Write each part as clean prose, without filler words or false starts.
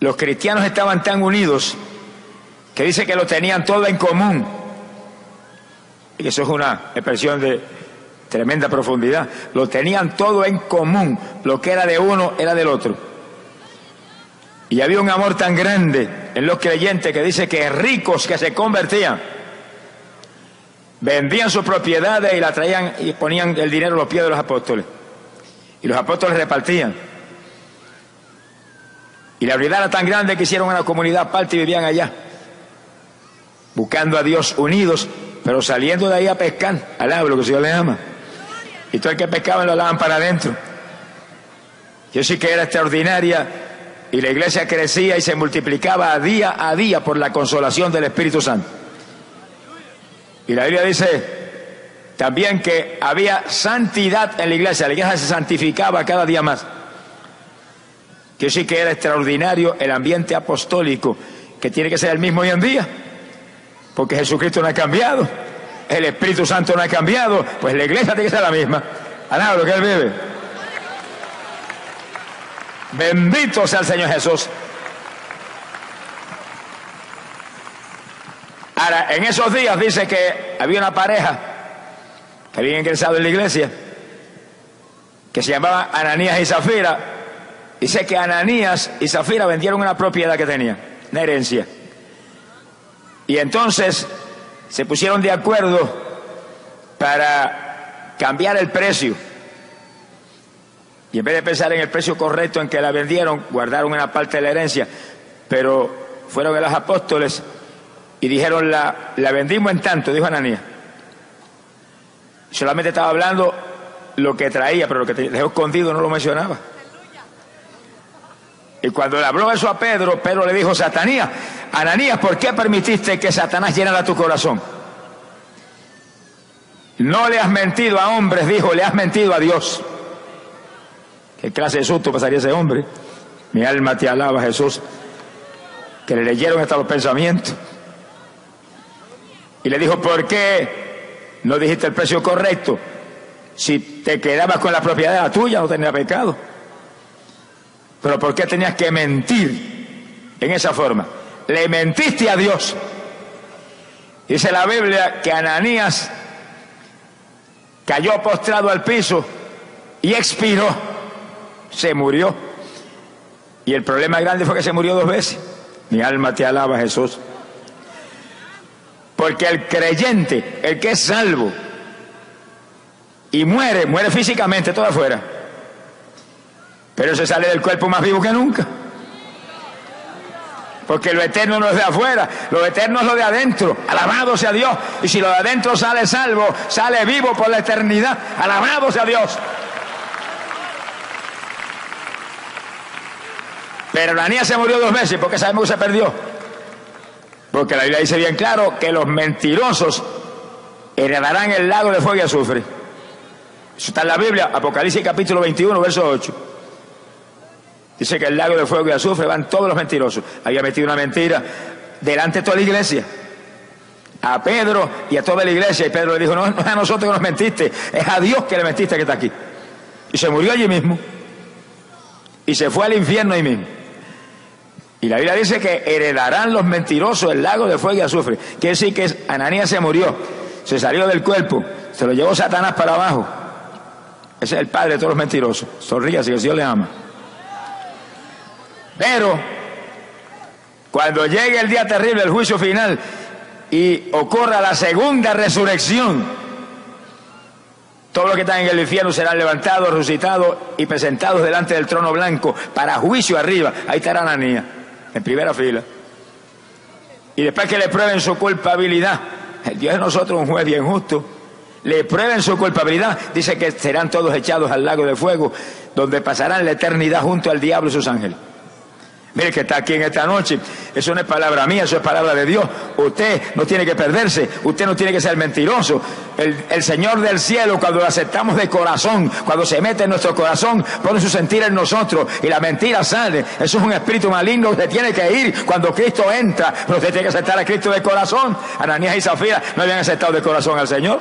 los cristianos estaban tan unidos que dice que lo tenían todo en común. Y eso es una expresión de tremenda profundidad. Lo tenían todo en común. Lo que era de uno era del otro. Y había un amor tan grande en los creyentes que dice que ricos que se convertían, vendían sus propiedades y la traían y ponían el dinero a los pies de los apóstoles. Y los apóstoles repartían. Y la unidad era tan grande que hicieron una comunidad aparte y vivían allá, buscando a Dios unidos, pero saliendo de ahí a pescar, al agua, lo que el Señor le ama. Y todo el que pescaba lo lavan para adentro. Yo sí que era extraordinaria, y la iglesia crecía y se multiplicaba día a día por la consolación del Espíritu Santo. Y la Biblia dice también que había santidad en la iglesia se santificaba cada día más. Que sí que era extraordinario el ambiente apostólico, que tiene que ser el mismo hoy en día, porque Jesucristo no ha cambiado, el Espíritu Santo no ha cambiado, pues la iglesia tiene que ser la misma. Alaba lo que Él vive. Bendito sea el Señor Jesús. Ahora, en esos días dice que había una pareja que había ingresado en la iglesia, que se llamaba Ananías y Zafira. Dice que Ananías y Zafira vendieron una propiedad que tenían, una herencia. Y entonces se pusieron de acuerdo para cambiar el precio. Y en vez de pensar en el precio correcto en que la vendieron, guardaron una parte de la herencia. Pero fueron a los apóstoles y dijeron, la vendimos en tanto, dijo Ananías. Solamente estaba hablando lo que traía, pero lo que dejó escondido no lo mencionaba. Y cuando le habló eso a Pedro, Pedro le dijo, Ananías, ¿por qué permitiste que Satanás llenara tu corazón? No le has mentido a hombres, dijo, le has mentido a Dios. ¿Qué clase de susto pasaría ese hombre? Mi alma te alaba, Jesús. Que le leyeron hasta los pensamientos. Y le dijo, ¿por qué no dijiste el precio correcto? Si te quedabas con la propiedad de la tuya, no tenía pecado. Pero ¿por qué tenías que mentir en esa forma? Le mentiste a Dios. Dice la Biblia que Ananías cayó postrado al piso y expiró, se murió. Y el problema grande fue que se murió 2 veces. Mi alma te alaba, Jesús. Porque el creyente, el que es salvo y muere físicamente todo afuera, pero se sale del cuerpo más vivo que nunca. Porque lo eterno no es de afuera, lo eterno es lo de adentro. Alabado sea Dios. Y si lo de adentro sale salvo, sale vivo por la eternidad. Alabado sea Dios. Pero Ananías se murió 2 veces. ¿Por qué sabemos que se perdió? Porque la Biblia dice bien claro que los mentirosos heredarán el lago de fuego y azufre. Eso está en la Biblia, Apocalipsis capítulo 21, verso 8. Dice que el lago de fuego y azufre van todos los mentirosos. Había metido una mentira delante de toda la iglesia, a Pedro y a toda la iglesia. Y Pedro le dijo, no es a nosotros que nos mentiste, es a Dios que le mentiste que está aquí. Y se murió allí mismo. Y se fue al infierno ahí mismo. Y la Biblia dice que heredarán los mentirosos el lago de fuego y azufre. Quiere decir que Ananías se murió, se salió del cuerpo, se lo llevó Satanás para abajo. Ese es el padre de todos los mentirosos. Sonríase, que el Señor le ama. Pero cuando llegue el día terrible, el juicio final, y ocurra la segunda resurrección, todos los que están en el infierno serán levantados, resucitados y presentados delante del trono blanco para juicio arriba. Ahí estará Ananías, en primera fila. Y después que le prueben su culpabilidad, el Dios de nosotros es un juez bien justo, le prueben su culpabilidad, dice que serán todos echados al lago de fuego, donde pasarán la eternidad junto al diablo y sus ángeles. Mire que está aquí en esta noche, eso no es palabra mía, eso es palabra de Dios. Usted no tiene que perderse, usted no tiene que ser mentiroso. El Señor del cielo, cuando lo aceptamos de corazón, cuando se mete en nuestro corazón, pone su sentir en nosotros y la mentira sale. Eso es un espíritu maligno que tiene que ir cuando Cristo entra, pero usted tiene que aceptar a Cristo de corazón. Ananías y Zafira no habían aceptado de corazón al Señor.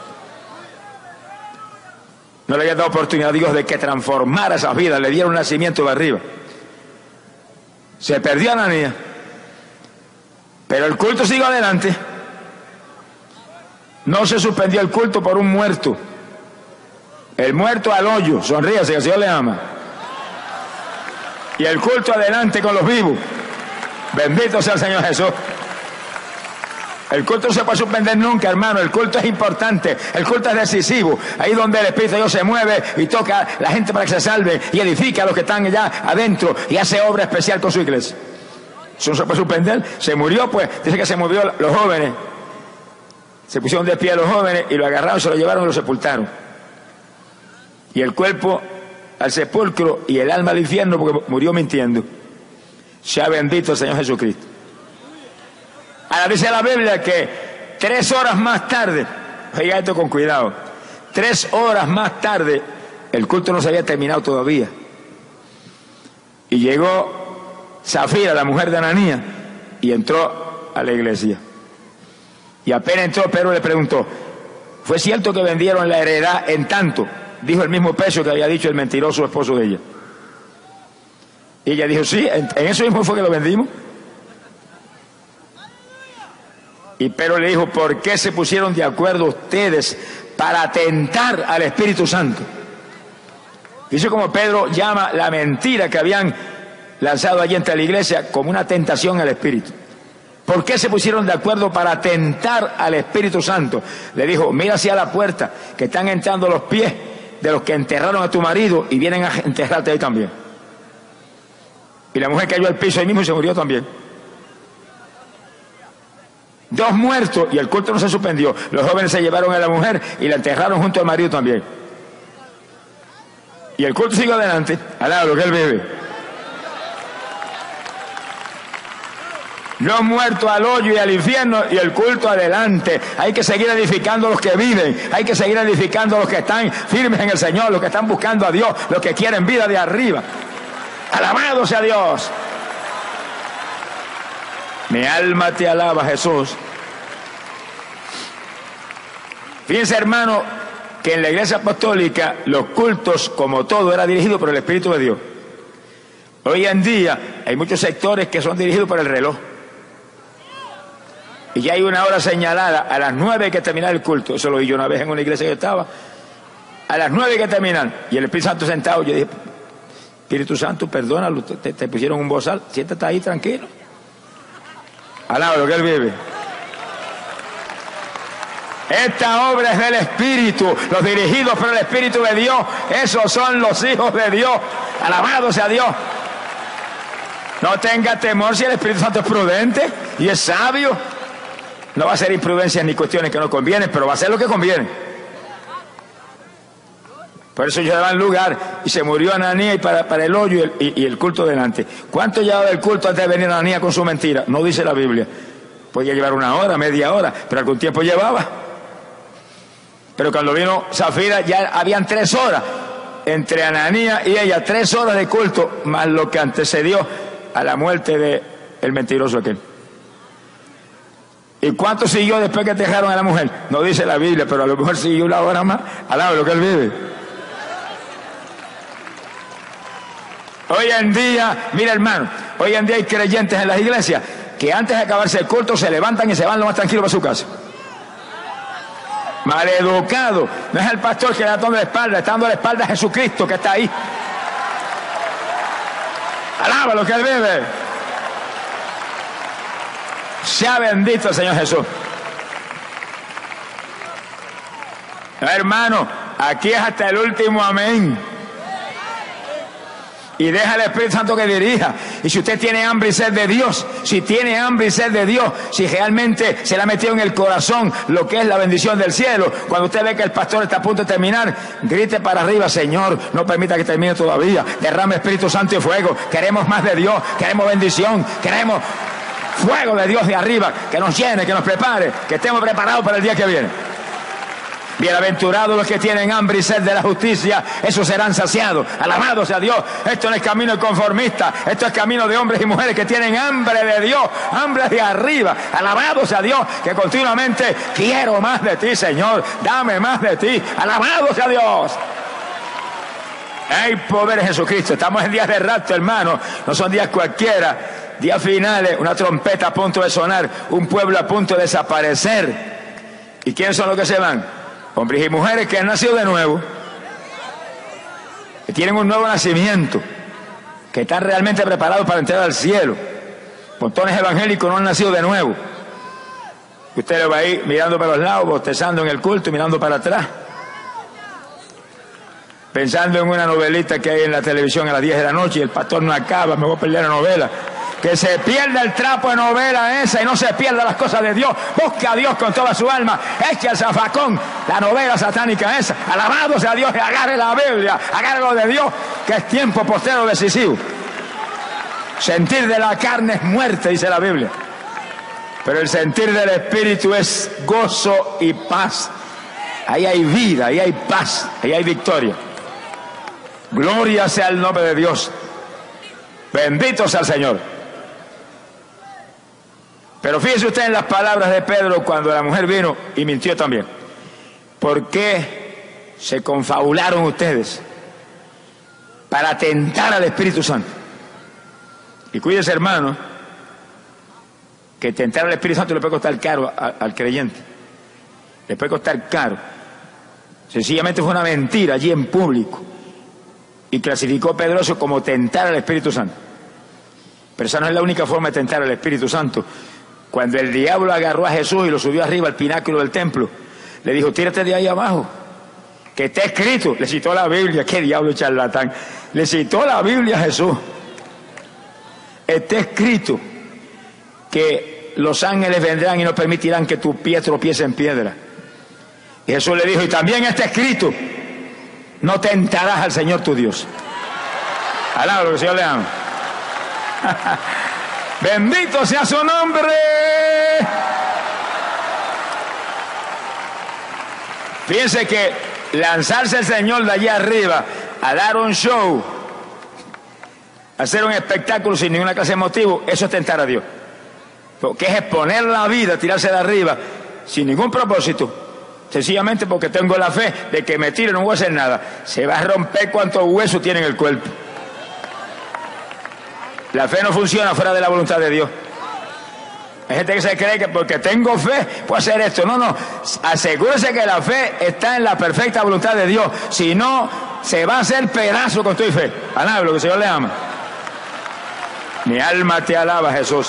No le habían dado oportunidad a Dios de que transformara esas vidas, le diera un nacimiento de arriba. Se perdió Ananías. Pero el culto siguió adelante. No se suspendió el culto por un muerto. El muerto al hoyo. Sonríase, que el Señor le ama. Y el culto adelante con los vivos. Bendito sea el Señor Jesús. El culto no se puede suspender nunca, hermano. El culto es importante. El culto es decisivo. Ahí donde el Espíritu de Dios se mueve y toca a la gente para que se salve y edifica a los que están allá adentro y hace obra especial con su iglesia. Eso no se puede suspender. Se murió, pues, dice que se murió los jóvenes. Se pusieron de pie los jóvenes y lo agarraron, se lo llevaron y lo sepultaron. Y el cuerpo al sepulcro y el alma al infierno porque murió mintiendo. Sea bendito el Señor Jesucristo. Ahora dice la Biblia que 3 horas más tarde, oiga esto con cuidado, 3 horas más tarde, el culto no se había terminado todavía. Y llegó Zafira, la mujer de Ananías, y entró a la iglesia. Y apenas entró, Pedro le preguntó, ¿fue cierto que vendieron la heredad en tanto? Dijo el mismo precio que había dicho el mentiroso esposo de ella. Y ella dijo, sí, en eso mismo fue que lo vendimos. Y Pedro le dijo, ¿por qué se pusieron de acuerdo ustedes para atentar al Espíritu Santo? Dice como Pedro llama la mentira que habían lanzado allí entre la iglesia como una tentación al Espíritu. ¿Por qué se pusieron de acuerdo para atentar al Espíritu Santo? Le dijo, mira hacia la puerta, que están entrando los pies de los que enterraron a tu marido y vienen a enterrarte ahí también. Y la mujer cayó al piso ahí mismo y se murió también. 2 muertos y el culto no se suspendió. Los jóvenes se llevaron a la mujer y la enterraron junto al marido también. Y el culto siguió adelante. Alaba lo que él vive. 2 muertos al hoyo y al infierno y el culto adelante. Hay que seguir edificando a los que viven. Hay que seguir edificando a los que están firmes en el Señor, los que están buscando a Dios, los que quieren vida de arriba. Alabado sea Dios. Mi alma te alaba, Jesús. Fíjense, hermano, que en la iglesia apostólica los cultos, como todo, era dirigido por el Espíritu de Dios. Hoy en día hay muchos sectores que son dirigidos por el reloj. Y ya hay una hora señalada, a las 9 hay que terminar el culto. Eso lo vi yo una vez en una iglesia que estaba. A las 9 hay que terminar. Y el Espíritu Santo sentado, yo dije, Espíritu Santo, perdónalo, te pusieron un bozal, siéntate ahí tranquilo. Alaba lo que él vive. Esta obra es del Espíritu, los dirigidos por el Espíritu de Dios, esos son los hijos de Dios. Alabado sea Dios. No tenga temor si el Espíritu Santo es prudente y es sabio. No va a hacer imprudencias ni cuestiones que no convienen, pero va a hacer lo que conviene. Por eso ellos daban lugar y se murió Ananías y para el hoyo y el culto delante. ¿Cuánto llevaba el culto antes de venir Ananías con su mentira? No dice la Biblia. Podía llevar 1 hora, media hora, pero algún tiempo llevaba. Pero cuando vino Zafira ya habían 3 horas entre Ananías y ella, 3 horas de culto, más lo que antecedió a la muerte del mentiroso aquel. ¿Y cuánto siguió después que dejaron a la mujer? No dice la Biblia, pero a lo mejor siguió 1 hora más. Alaba lo que él vive. Hoy en día, mira hermano, hoy en día hay creyentes en las iglesias que antes de acabarse el culto se levantan y se van lo más tranquilo para su casa. Maleducado. No es el pastor que le da dando la espalda, está dando la espalda a Jesucristo que está ahí. Alaba lo que él vive. Sea bendito el Señor Jesús. Hermano, aquí es hasta el último amén. Y deja al Espíritu Santo que dirija. Y si usted tiene hambre y sed de Dios, si tiene hambre y sed de Dios, si realmente se le ha metido en el corazón lo que es la bendición del cielo, cuando usted ve que el pastor está a punto de terminar, grite para arriba: Señor, no permita que termine todavía, derrame Espíritu Santo y fuego. Queremos más de Dios, queremos bendición, queremos fuego de Dios de arriba, que nos llene, que nos prepare, que estemos preparados para el día que viene. Bienaventurados los que tienen hambre y sed de la justicia, esos serán saciados. Alabado sea Dios. Esto no es camino conformista, esto es camino de hombres y mujeres que tienen hambre de Dios, hambre de arriba. Alabado sea Dios, que continuamente quiero más de ti, Señor, dame más de ti. Alabado sea Dios. Hay poder en Jesucristo. Estamos en días de rapto, hermano. No son días cualquiera. Días finales, una trompeta a punto de sonar, un pueblo a punto de desaparecer. ¿Y quiénes son los que se van? Hombres y mujeres que han nacido de nuevo, que tienen un nuevo nacimiento, que están realmente preparados para entrar al cielo. Montones evangélicos no han nacido de nuevo. Usted lo va ahí mirando para los lados, bostezando en el culto y mirando para atrás, pensando en una novelita que hay en la televisión a las 10 de la noche y el pastor no acaba, me voy a perder la novela. Que se pierda el trapo de novela esa y no se pierda las cosas de Dios. Busca a Dios con toda su alma. Eche al zafacón la novela satánica esa. Alabado sea Dios y agarre la Biblia. Agarre lo de Dios, que es tiempo postrero decisivo. Sentir de la carne es muerte, dice la Biblia. Pero el sentir del Espíritu es gozo y paz. Ahí hay vida, ahí hay paz, ahí hay victoria. Gloria sea el nombre de Dios. Bendito sea el Señor. Pero fíjese usted en las palabras de Pedro cuando la mujer vino y mintió también. ¿Por qué se confabularon ustedes para tentar al Espíritu Santo? Y cuídese, hermano, que tentar al Espíritu Santo le puede costar caro al creyente. Le puede costar caro. Sencillamente fue una mentira allí en público. Y clasificó Pedro eso como tentar al Espíritu Santo. Pero esa no es la única forma de tentar al Espíritu Santo. Cuando el diablo agarró a Jesús y lo subió arriba al pináculo del templo, le dijo, tírate de ahí abajo, que está escrito. Le citó la Biblia. Qué diablo charlatán. Le citó la Biblia a Jesús. Está escrito que los ángeles vendrán y no permitirán que tu pie tropiece en piedra. Y Jesús le dijo, y también está escrito, no tentarás al Señor tu Dios. Alaba lo que el Señor le ama. Bendito sea su nombre. Fíjense que lanzarse el Señor de allí arriba a dar un show, hacer un espectáculo sin ninguna clase de motivo, eso es tentar a Dios. Porque es exponer la vida, tirarse de arriba sin ningún propósito, sencillamente porque tengo la fe de que me tire no voy a hacer nada. Se va a romper cuantos huesos tiene en el cuerpo. La fe no funciona fuera de la voluntad de Dios. Hay gente que se cree que porque tengo fe puedo hacer esto. No, no. Asegúrese que la fe está en la perfecta voluntad de Dios. Si no, se va a hacer pedazo con tu fe. Alaba lo que el Señor le ama. Mi alma te alaba, Jesús.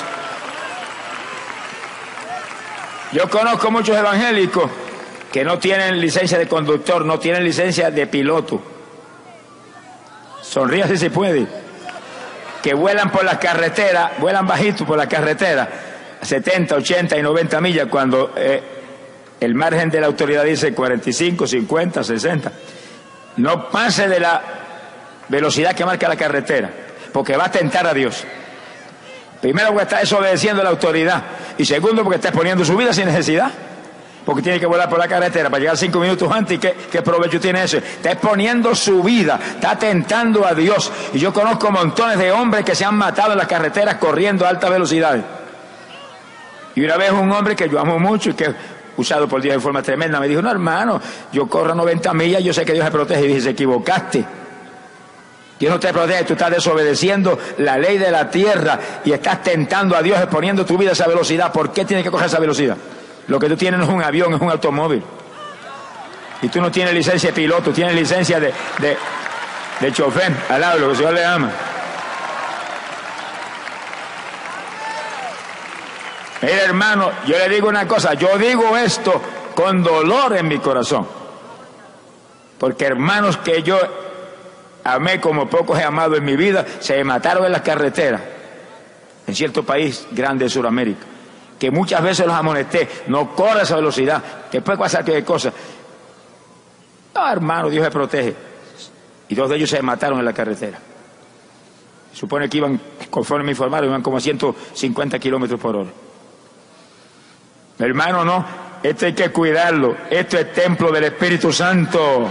Yo conozco muchos evangélicos que no tienen licencia de conductor, no tienen licencia de piloto. Sonríase si puede. Que vuelan por las carreteras, vuelan bajito por la carretera, 70, 80 y 90 millas, cuando el margen de la autoridad dice 45, 50, 60. No pase de la velocidad que marca la carretera, porque va a tentar a Dios. Primero, porque está desobedeciendo a la autoridad, y segundo, porque está exponiendo su vida sin necesidad, porque tiene que volar por la carretera para llegar 5 minutos antes. ¿Y qué provecho tiene eso? Está exponiendo su vida, está tentando a Dios. Y yo conozco montones de hombres que se han matado en las carreteras corriendo a altas velocidades. Y una vez un hombre que yo amo mucho y que usado por Dios de forma tremenda me dijo, no, hermano, yo corro a 90 millas, yo sé que Dios me protege. Y dije, se equivocaste. Dios no te protege, tú estás desobedeciendo la ley de la tierra y estás tentando a Dios exponiendo tu vida a esa velocidad. ¿Por qué tienes que coger esa velocidad? Lo que tú tienes no es un avión, es un automóvil. Y tú no tienes licencia de piloto, tienes licencia de chofer. Alaba lo que el Señor le ama. Mira, hermano, yo le digo una cosa, yo digo esto con dolor en mi corazón. Porque hermanos que yo amé como pocos he amado en mi vida, se mataron en las carreteras, en cierto país grande de Sudamérica. Que muchas veces los amonesté, no corra esa velocidad, que puede pasar cualquier cosa. No, hermano, Dios me protege. Y 2 de ellos se mataron en la carretera. Supone que iban, conforme me informaron, iban como a 150 kilómetros por hora. Hermano, no, esto hay que cuidarlo, esto es templo del Espíritu Santo.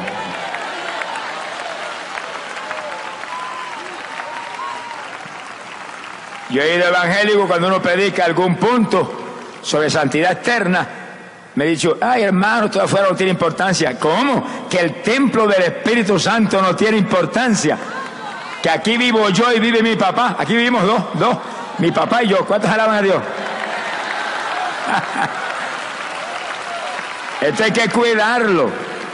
Yo he ido evangélico cuando uno predica algún punto sobre santidad externa, Me he dicho, ay hermano, todo afuera no tiene importancia. ¿Cómo? Que el templo del Espíritu Santo no tiene importancia. Que aquí vivo yo y vive mi papá. Aquí vivimos dos. Mi papá y yo. ¿Cuántos alaban a Dios? Esto hay que cuidarlo.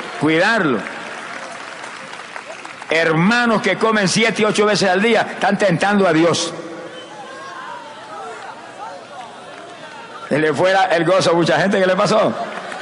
Hermanos que comen 7 y 8 veces al día están tentando a Dios. Se le fuera el gozo a mucha gente. ¿Qué le pasó?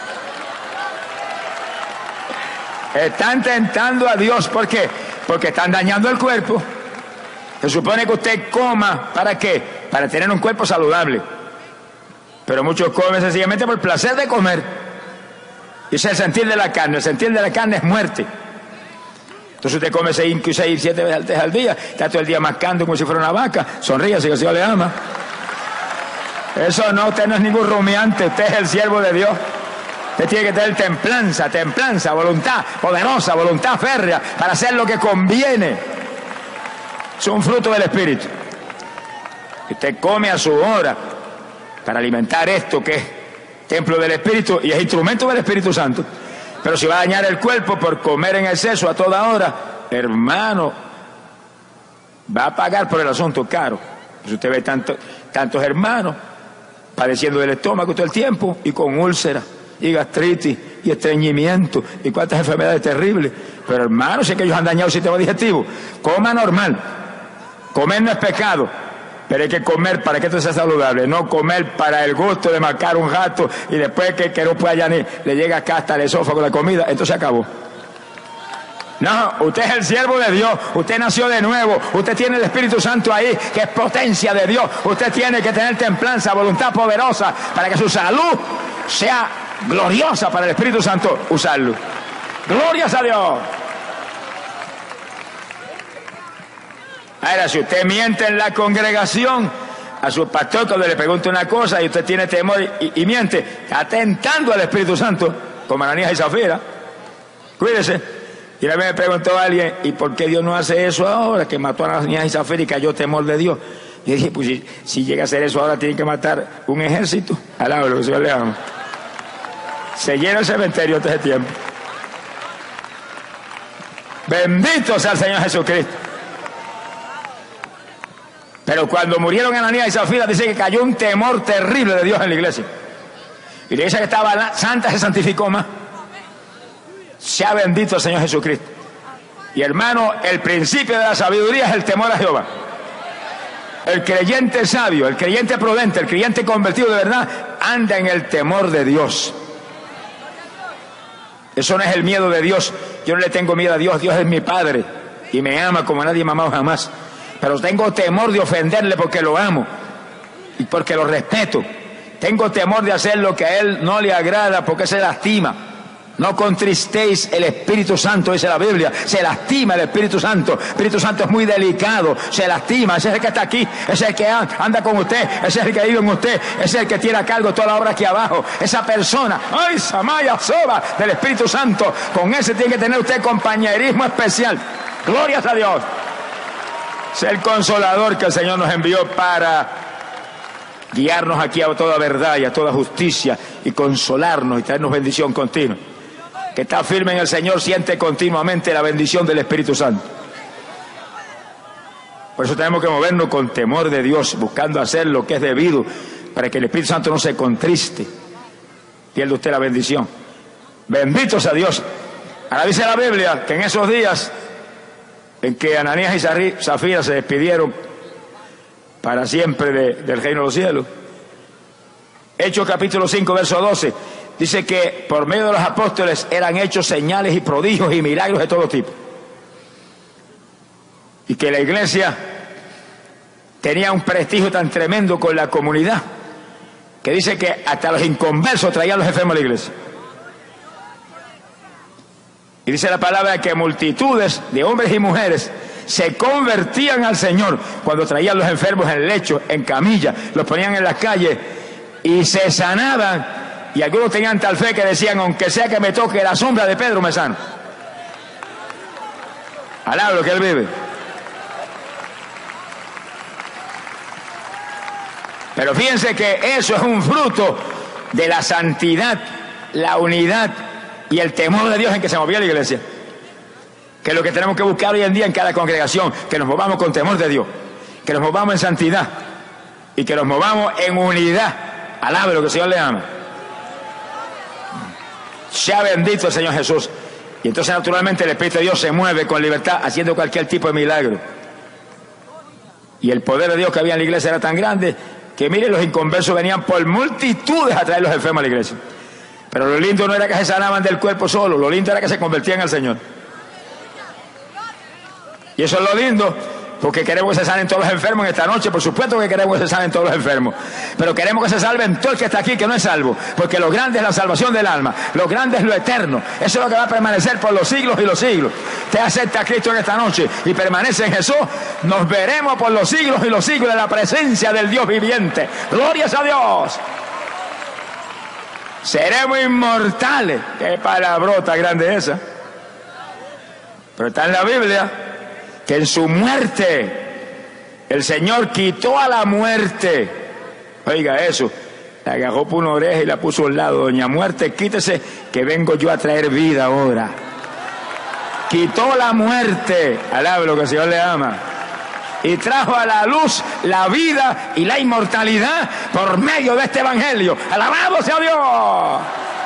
Están tentando a Dios. ¿Por qué? Porque están dañando el cuerpo. Se supone que usted coma, ¿para qué? Para tener un cuerpo saludable. Pero muchos comen sencillamente por el placer de comer. Y ese es el sentir de la carne. El sentir de la carne es muerte. Entonces usted come 5, 6, 7 veces al día, está todo el día mascando como si fuera una vaca. Sonríe si el Señor le ama. Eso no, usted no es ningún rumiante, usted es el siervo de Dios. Usted tiene que tener templanza, voluntad poderosa, voluntad férrea para hacer lo que conviene. Es un fruto del Espíritu. Usted come a su hora para alimentar esto que es templo del Espíritu y es instrumento del Espíritu Santo. Pero si va a dañar el cuerpo por comer en exceso a toda hora, hermano, va a pagar por el asunto caro. Pues usted ve tantos hermanos padeciendo del estómago todo el tiempo y con úlceras y gastritis y estreñimiento y cuántas enfermedades terribles. Pero hermano, sé que ellos han dañado el sistema digestivo. Coma normal. Comer no es pecado, pero hay que comer para que esto sea saludable, no comer para el gusto de marcar un rato y después que no pueda ya ni le llega acá hasta el esófago la comida, entonces se acabó. No, usted es el siervo de Dios, usted nació de nuevo, usted tiene el Espíritu Santo ahí, que es potencia de Dios. Usted tiene que tener templanza, voluntad poderosa, para que su salud sea gloriosa para el Espíritu Santo usarlo. ¡Glorias a Dios! Ahora, si usted miente en la congregación, a su pastor cuando le pregunta una cosa y usted tiene temor y miente, está tentando al Espíritu Santo, como Ananías y Zafira. Cuídese. Y una vez me preguntó alguien, ¿y por qué Dios no hace eso ahora? Que mató a Ananías y Zafira y cayó temor de Dios. Y dije, pues si llega a hacer eso ahora, tiene que matar un ejército. Alaba lo que el Señor le ama. Se llena el cementerio todo ese tiempo. Bendito sea el Señor Jesucristo. Pero cuando murieron Ananías y Zafira, dice que cayó un temor terrible de Dios en la iglesia. Y la iglesia que estaba santa se santificó más. Sea bendito el Señor Jesucristo. Y hermano, el principio de la sabiduría es el temor a Jehová. El creyente sabio, el creyente prudente, el creyente convertido de verdad, anda en el temor de Dios. Eso no es el miedo de Dios. Yo no le tengo miedo a Dios. Dios es mi Padre y me ama como nadie me ha amado jamás. Pero tengo temor de ofenderle porque lo amo y porque lo respeto. Tengo temor de hacer lo que a él no le agrada porque se lastima. No contristéis el Espíritu Santo, dice la Biblia. Se lastima el Espíritu Santo. El Espíritu Santo es muy delicado. Se lastima. Ese es el que está aquí. Ese es el que anda con usted. Ese es el que vive en usted. Ese es el que tiene a cargo toda la obra aquí abajo. Esa persona, ¡ay, Samaya Soba! Del Espíritu Santo. Con ese tiene que tener usted compañerismo especial. ¡Glorias a Dios! Es el consolador que el Señor nos envió para guiarnos aquí a toda verdad y a toda justicia y consolarnos y traernos bendición continua. Que está firme en el Señor siente continuamente la bendición del Espíritu Santo. Por eso tenemos que movernos con temor de Dios, buscando hacer lo que es debido, para que el Espíritu Santo no se contriste. Pierde usted la bendición. Bendito sea Dios. Ahora dice la Biblia que en esos días en que Ananías y Zafira se despidieron para siempre del reino de los cielos. Hechos capítulo 5, verso 12, dice que por medio de los apóstoles eran hechos señales y prodigios y milagros de todo tipo. Y que la iglesia tenía un prestigio tan tremendo con la comunidad, que dice que hasta los inconversos traían los enfermos a la iglesia. Y dice la palabra que multitudes de hombres y mujeres se convertían al Señor cuando traían los enfermos en lecho, en camilla, los ponían en las calles y se sanaban. Y algunos tenían tal fe que decían, aunque sea que me toque la sombra de Pedro, me sano. Alaba lo que él vive. Pero fíjense que eso es un fruto de la santidad la unidad y el temor de Dios en que se movía la iglesia. Que es lo que tenemos que buscar hoy en día en cada congregación, que nos movamos con temor de Dios, que nos movamos en santidad y que nos movamos en unidad. Alabe lo que el Señor le ama. Sea bendito el Señor Jesús. Y entonces naturalmente el Espíritu de Dios se mueve con libertad haciendo cualquier tipo de milagro. Y el poder de Dios que había en la iglesia era tan grande que miren, los inconversos venían por multitudes a traer los enfermos a la iglesia. Pero lo lindo no era que se sanaban del cuerpo solo, lo lindo era que se convertían al Señor. Y eso es lo lindo, porque queremos que se sanen todos los enfermos en esta noche. Por supuesto que queremos que se sanen todos los enfermos, pero queremos que se salven todo el que está aquí que no es salvo, porque lo grande es la salvación del alma, lo grande es lo eterno. Eso es lo que va a permanecer por los siglos y los siglos. Usted acepta a Cristo en esta noche y permanece en Jesús, nos veremos por los siglos y los siglos en la presencia del Dios viviente. ¡Glorias a Dios! Seremos inmortales. Qué palabrota grande esa. Pero está en la Biblia que en su muerte el Señor quitó a la muerte. Oiga eso, la agarró por una oreja y la puso al lado. Doña Muerte, quítese que vengo yo a traer vida ahora. Quitó la muerte, alabe lo que el Señor le ama, y trajo a la luz la vida y la inmortalidad por medio de este evangelio. ¡Alabado sea Dios!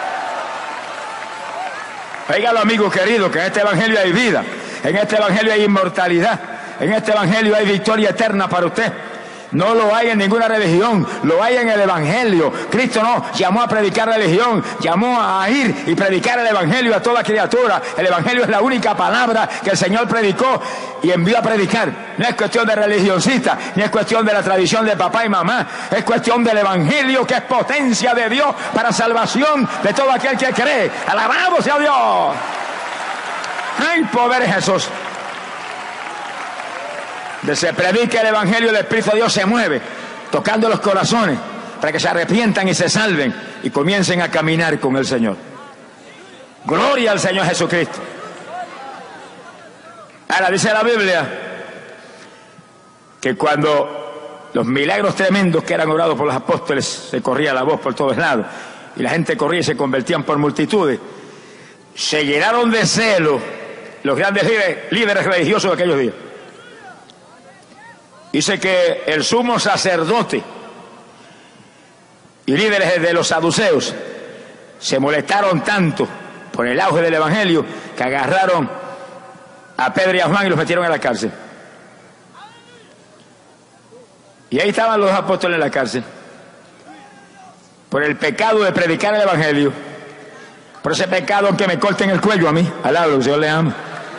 Oígalo, amigos queridos, que en este evangelio hay vida, en este evangelio hay inmortalidad, en este evangelio hay victoria eterna para usted. No lo hay en ninguna religión, lo hay en el evangelio. Cristo no llamó a predicar religión, llamó a ir y predicar el evangelio a toda criatura. El evangelio es la única palabra que el Señor predicó y envió a predicar. No es cuestión de religioncista, ni es cuestión de la tradición de papá y mamá, es cuestión del evangelio, que es potencia de Dios para salvación de todo aquel que cree. ¡Alabado sea Dios! ¡Ay, poder es Jesús! De se predica el evangelio, el Espíritu de Dios se mueve, tocando los corazones, para que se arrepientan y se salven y comiencen a caminar con el Señor. Gloria al Señor Jesucristo. Ahora dice la Biblia que cuando los milagros tremendos que eran orados por los apóstoles, se corría la voz por todos lados y la gente corría y se convertían por multitudes, se llenaron de celo los grandes líderes religiosos de aquellos días. Dice que el sumo sacerdote y líderes de los saduceos se molestaron tanto por el auge del evangelio que agarraron a Pedro y a Juan y los metieron en la cárcel. Y ahí estaban los apóstoles en la cárcel por el pecado de predicar el evangelio, por ese pecado aunque me corten el cuello a mí. Alabado, el Señor le ama.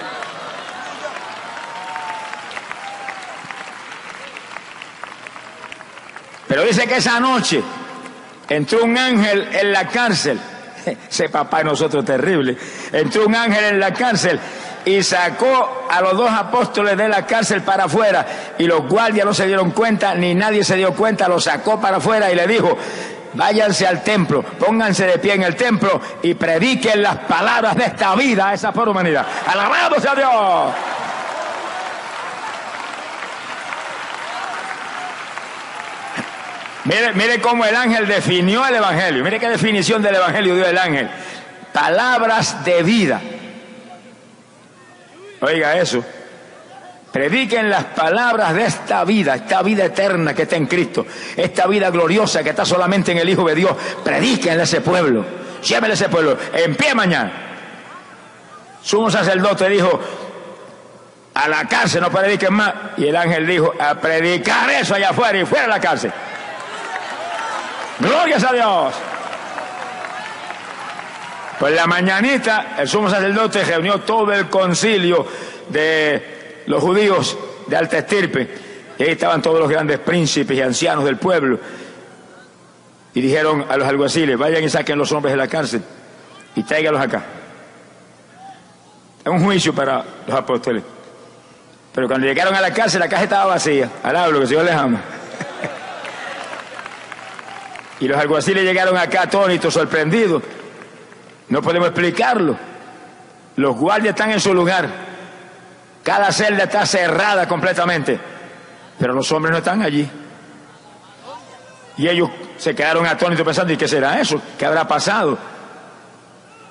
Pero dice que esa noche entró un ángel en la cárcel. Ese papá de nosotros terrible. Entró un ángel en la cárcel y sacó a los dos apóstoles de la cárcel para afuera. Y los guardias no se dieron cuenta, ni nadie se dio cuenta. Los sacó para afuera y le dijo: váyanse al templo, pónganse de pie en el templo y prediquen las palabras de esta vida a esa pobre humanidad. ¡Alabado sea Dios! Mire cómo el ángel definió el evangelio. Mire qué definición del evangelio dio el ángel. Palabras de vida. Oiga eso. Prediquen las palabras de esta vida eterna que está en Cristo, esta vida gloriosa que está solamente en el Hijo de Dios. Predíquenle a ese pueblo, llévenle a ese pueblo, en pie mañana. Sumo sacerdote dijo: a la cárcel no prediquen más. Y el ángel dijo: a predicar eso allá afuera y fuera de la cárcel. ¡Glorias a Dios! Pues la mañanita el sumo sacerdote reunió todo el concilio de los judíos de alta estirpe, y ahí estaban todos los grandes príncipes y ancianos del pueblo, y dijeron a los alguaciles: vayan y saquen los hombres de la cárcel y tráiganlos acá. Es un juicio para los apóstoles. Pero cuando llegaron a la cárcel, la caja estaba vacía. Alabado lo que el Señor les ama. Y los alguaciles llegaron acá atónitos, sorprendidos. No podemos explicarlo. Los guardias están en su lugar. Cada celda está cerrada completamente. Pero los hombres no están allí. Y ellos se quedaron atónitos pensando: ¿y qué será eso? ¿Qué habrá pasado?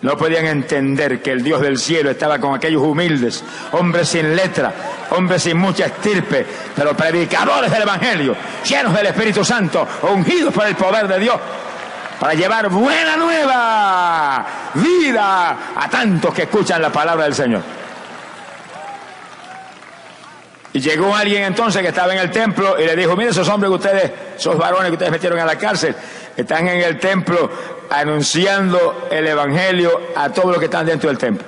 No podían entender que el Dios del cielo estaba con aquellos humildes, hombres sin letra, hombres sin mucha estirpe, pero predicadores del Evangelio, llenos del Espíritu Santo, ungidos por el poder de Dios, para llevar buena nueva, vida a tantos que escuchan la palabra del Señor. Y llegó alguien entonces que estaba en el templo y le dijo: mire, esos hombres que ustedes, esos varones que ustedes metieron a la cárcel, están en el templo anunciando el Evangelio a todos los que están dentro del templo.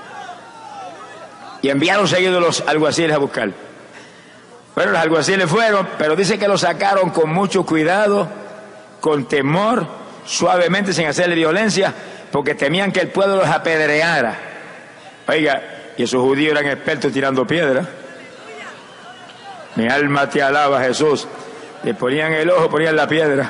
Y enviaron seguido los alguaciles a buscarlo. Bueno, los alguaciles fueron, pero dice que lo sacaron con mucho cuidado, con temor, suavemente, sin hacerle violencia, porque temían que el pueblo los apedreara. Oiga, y esos judíos eran expertos tirando piedras. Mi alma te alaba, Jesús. Le ponían el ojo, ponían la piedra.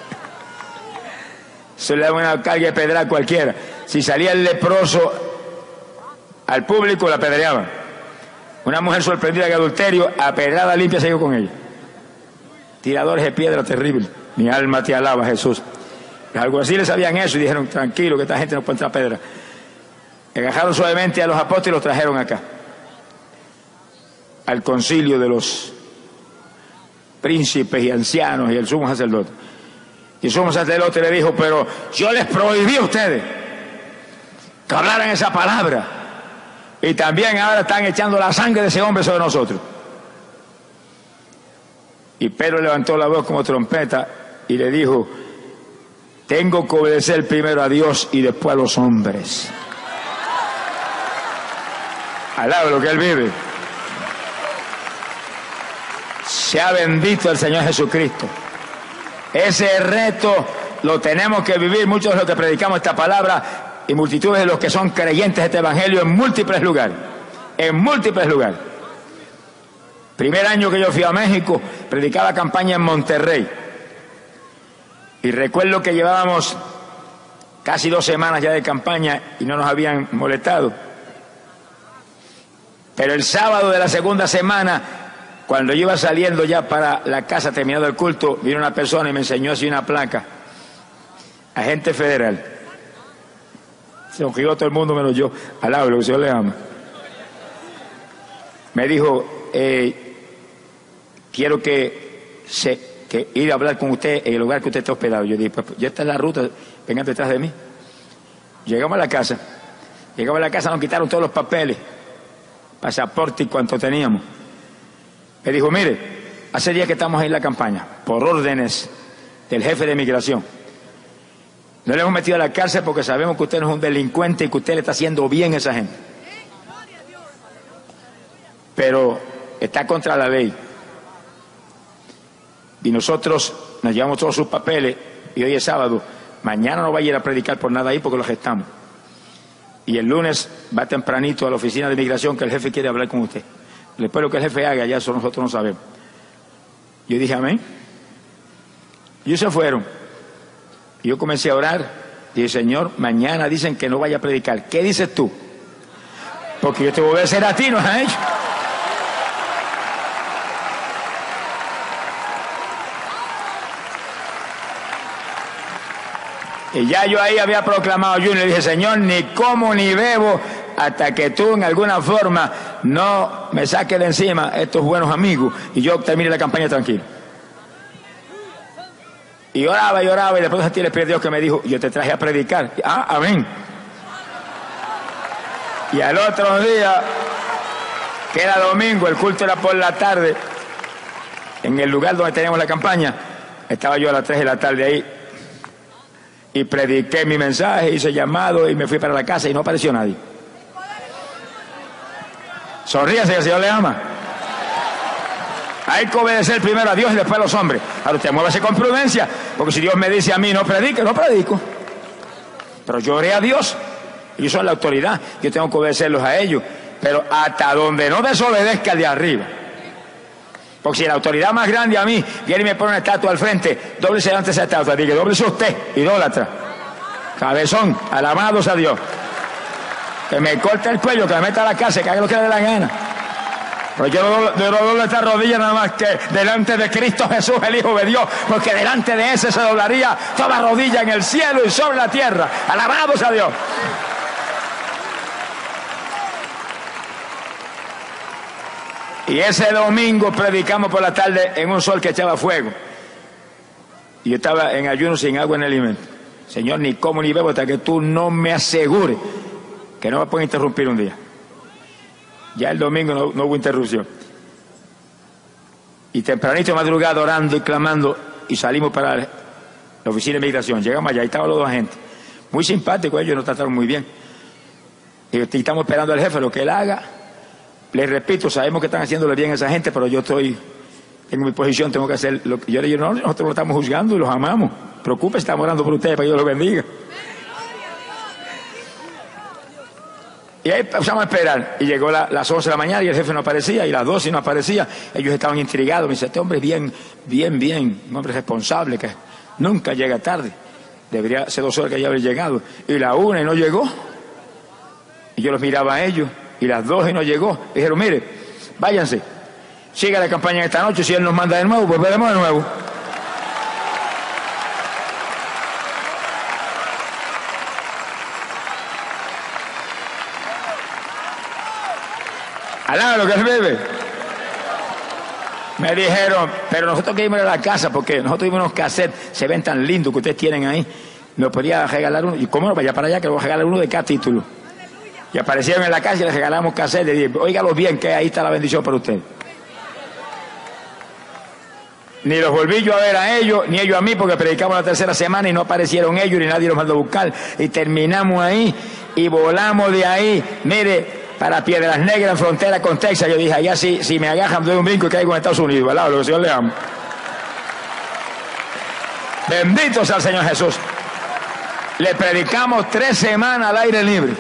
Se le daba una carga de pedra a cualquiera. Si salía el leproso al público, la apedreaban. Una mujer sorprendida en adulterio, apedrada limpia, se iba con ella. Tiradores de piedra terribles. Mi alma te alaba, Jesús. Los alguaciles sabían eso y dijeron: tranquilo, que esta gente no puede entrar pedra. Agajaron suavemente a los apóstoles y los trajeron acá, al concilio de los príncipes y ancianos y el sumo sacerdote. Y el sumo sacerdote le dijo: pero yo les prohibí a ustedes que hablaran esa palabra, y también ahora están echando la sangre de ese hombre sobre nosotros. Y Pedro levantó la voz como trompeta y le dijo: tengo que obedecer primero a Dios y después a los hombres. Alaba lo que él vive. Sea bendito el Señor Jesucristo. Ese reto lo tenemos que vivir muchos de los que predicamos esta palabra y multitudes de los que son creyentes de este evangelio en múltiples lugares. En múltiples lugares. Primer año que yo fui a México, predicaba campaña en Monterrey. Y recuerdo que llevábamos casi 2 semanas ya de campaña y no nos habían molestado. Pero el sábado de la segunda semana, cuando yo iba saliendo ya para la casa, terminado el culto, vino una persona y me enseñó así una placa: agente federal. Se enojó todo el mundo menos yo. Alaba lo que el Señor le ama. Me dijo: quiero que ir a hablar con usted en el lugar que usted está hospedado. Yo dije: pues ya está en la ruta, vengan detrás de mí. Llegamos a la casa. Nos quitaron todos los papeles, pasaporte y cuanto teníamos. Me dijo: mire, hace días que estamos ahí en la campaña, por órdenes del jefe de migración. No le hemos metido a la cárcel porque sabemos que usted no es un delincuente y que usted le está haciendo bien a esa gente. Pero está contra la ley. Y nosotros nos llevamos todos sus papeles y hoy es sábado. Mañana no va a ir a predicar por nada ahí porque lo gestamos. Y el lunes va tempranito a la oficina de migración que el jefe quiere hablar con usted. Después lo que el jefe haga, ya eso nosotros no sabemos. Yo dije amén. Y ellos se fueron. Y yo comencé a orar. Dije: Señor, mañana dicen que no vaya a predicar. ¿Qué dices tú? Porque yo te voy a obedecer a ti, no a ellos. Y ya yo ahí había proclamado ayuno y le dije: Señor, ni como ni bebo hasta que tú en alguna forma no me saques de encima estos buenos amigos y yo termine la campaña tranquilo. Y oraba y después sentí el Espíritu de Dios que me dijo: yo te traje a predicar. Amén. Y al otro día, que era domingo, el culto era por la tarde, en el lugar donde teníamos la campaña, estaba yo a las 3 de la tarde ahí y prediqué mi mensaje, hice llamado y me fui para la casa y no apareció nadie. Sonríase, que el Señor le ama. Hay que obedecer primero a Dios y después a los hombres. Ahora usted muévase con prudencia, porque si Dios me dice a mí no predique, no predico. Pero yo oré a Dios, ellos son la autoridad, yo tengo que obedecerlos a ellos, pero hasta donde no desobedezca el de arriba. Porque si la autoridad más grande a mí viene y me pone una estatua al frente, dóblese ante esa estatua, diga: dóblese usted, idólatra, cabezón, alabados a Dios. Que me corte el cuello, que me meta a la cárcel, que haga lo que le dé la gana. Pero yo no doblo esta rodilla nada más que delante de Cristo Jesús, el Hijo de Dios, porque delante de ese se doblaría toda rodilla en el cielo y sobre la tierra. Alabados a Dios. Y ese domingo predicamos por la tarde en un sol que echaba fuego. Y yo estaba en ayuno sin agua en el alimento. Señor, ni como ni bebo hasta que tú no me asegures que no me pueden interrumpir un día. Ya el domingo no hubo interrupción. Y tempranito madrugada orando y clamando, y salimos para la oficina de migración. Llegamos allá, ahí estaban los dos agentes. Muy simpáticos, ellos nos trataron muy bien. Y estamos esperando al jefe, lo que él haga. Les repito, sabemos que están haciéndole bien a esa gente, pero yo tengo mi posición, tengo que hacer lo que yo le digo. No, nosotros lo estamos juzgando y los amamos. Preocúpese, estamos orando por ustedes para que Dios los bendiga. Y ahí empezamos a esperar. Y llegó las 11 de la mañana y el jefe no aparecía, y las 12 no aparecía. Ellos estaban intrigados. Me dice, este hombre es bien, un hombre responsable que nunca llega tarde. Debería ser 2 horas que ya habría llegado. Y la 1 y no llegó. Y yo los miraba a ellos. Y las 2 y no llegó. Y dijeron, mire, váyanse. Siga la campaña esta noche. Si él nos manda de nuevo, pues veremos de nuevo. Alá, lo que él bebe. Me dijeron, pero nosotros queríamos ir a la casa porque nosotros tuvimos unos cassettes, se ven tan lindos que ustedes tienen ahí. ¿Me podría regalar uno? Y cómo no, vaya para allá que le voy a regalar uno de cada título. Y aparecieron en la casa y les regalamos cassettes. Y dije, óigalo bien, que ahí está la bendición para usted. Ni los volví yo a ver a ellos, ni ellos a mí, porque predicamos la 3ª semana y no aparecieron ellos, ni nadie los mandó a buscar. Y terminamos ahí y volamos de ahí. Mire, para Piedras Negras, en frontera con Texas. Yo dije, allá si me agajan, doy un brinco y caigo en Estados Unidos, ¿verdad? Lo que el Señor le amo. Bendito sea el Señor Jesús. Le predicamos 3 semanas al aire libre.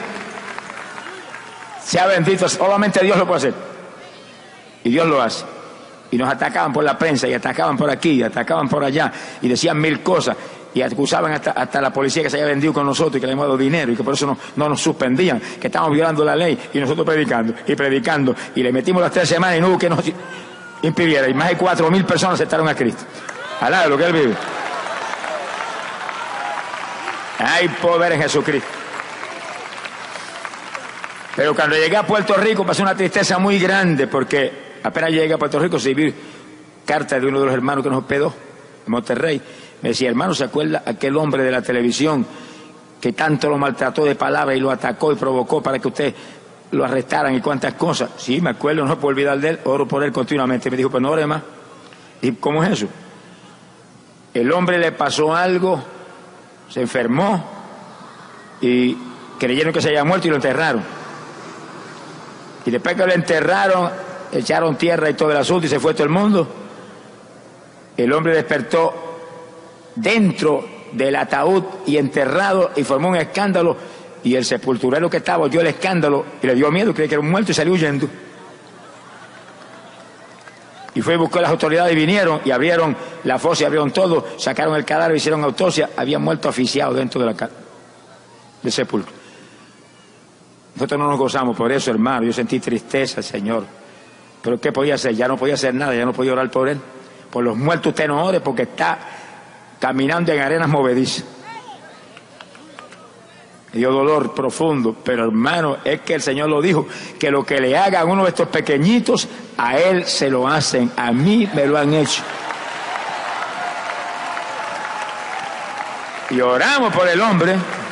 Sea bendito, solamente Dios lo puede hacer. Y Dios lo hace. Y nos atacaban por la prensa, y atacaban por aquí, y atacaban por allá, y decían 1000 cosas. Y acusaban hasta la policía que se había vendido con nosotros y que le habíamos dado dinero y que por eso no nos suspendían, que estábamos violando la ley, y nosotros predicando, y le metimos las 3 semanas y no hubo que nos impidiera, y más de 4000 personas aceptaron a Cristo. Alá de lo que Él vive. Hay poder en Jesucristo. Pero cuando llegué a Puerto Rico pasé una tristeza muy grande, porque apenas llegué a Puerto Rico recibí carta de uno de los hermanos que nos hospedó en Monterrey. Me decía, hermano, ¿se acuerda aquel hombre de la televisión que tanto lo maltrató de palabra y lo atacó y provocó para que usted lo arrestaran y cuantas cosas? Sí, me acuerdo, no puedo olvidar de él, oro por él continuamente. Me dijo, pues no ore más. ¿Y cómo es eso? El hombre le pasó algo, se enfermó y creyeron que se había muerto y lo enterraron. Y después que lo enterraron, echaron tierra y todo el asunto y se fue todo el mundo. El hombre despertó dentro del ataúd y enterrado y formó un escándalo, y el sepulturero que estaba oyó el escándalo y le dio miedo, creía que era un muerto y salió huyendo. Y fue y buscó a las autoridades y vinieron y abrieron la fosa y abrieron todo, sacaron el cadáver, hicieron autopsia, había muerto asfixiado dentro de del sepulcro. Nosotros no nos gozamos por eso, hermano. Yo sentí tristeza, Señor. Pero ¿qué podía hacer? Ya no podía hacer nada, ya no podía orar por él. Por los muertos usted no ore porque está caminando en arenas movedizas. Me dio dolor profundo, pero hermano, es que el Señor lo dijo, que lo que le hagan a uno de estos pequeñitos, a él se lo hacen, a mí me lo han hecho. Y oramos por el hombre.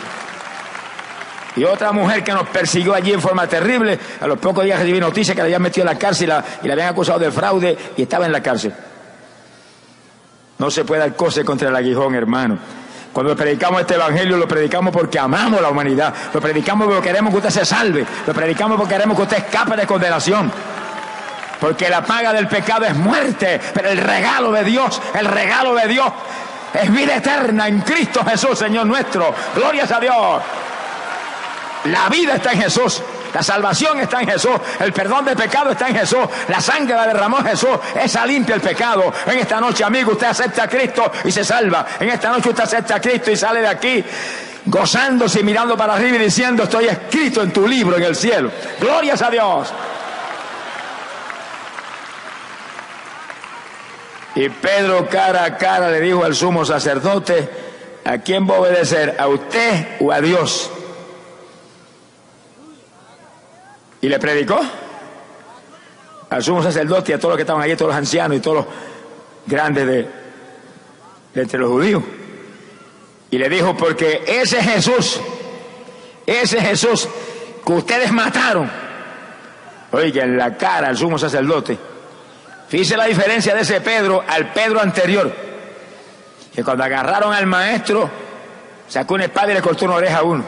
Y otra mujer que nos persiguió allí en forma terrible, a los pocos días recibí noticias que la habían metido en la cárcel y la habían acusado de fraude y estaba en la cárcel. No se puede dar cosa contra el aguijón, hermano. Cuando predicamos este evangelio, lo predicamos porque amamos la humanidad. Lo predicamos porque queremos que usted se salve. Lo predicamos porque queremos que usted escape de condenación. Porque la paga del pecado es muerte, pero el regalo de Dios es vida eterna en Cristo Jesús, Señor nuestro. Glorias a Dios. La vida está en Jesús, la salvación está en Jesús, el perdón de pecado está en Jesús, la sangre la derramó Jesús, esa limpia el pecado. En esta noche, amigo, usted acepta a Cristo y se salva. En esta noche usted acepta a Cristo y sale de aquí gozándose y mirando para arriba y diciendo, estoy escrito en tu libro en el cielo. Glorias a Dios. Y Pedro cara a cara le dijo al sumo sacerdote, ¿a quién va a obedecer? ¿A usted o a Dios? Y le predicó. al sumo sacerdote y a todos los que estaban allí, todos los ancianos y todos los grandes de entre los judíos, y le dijo: porque ese Jesús que ustedes mataron, oiga, en la cara al sumo sacerdote. Fíjese la diferencia de ese Pedro al Pedro anterior, que cuando agarraron al maestro, sacó una espada y le cortó una oreja a uno.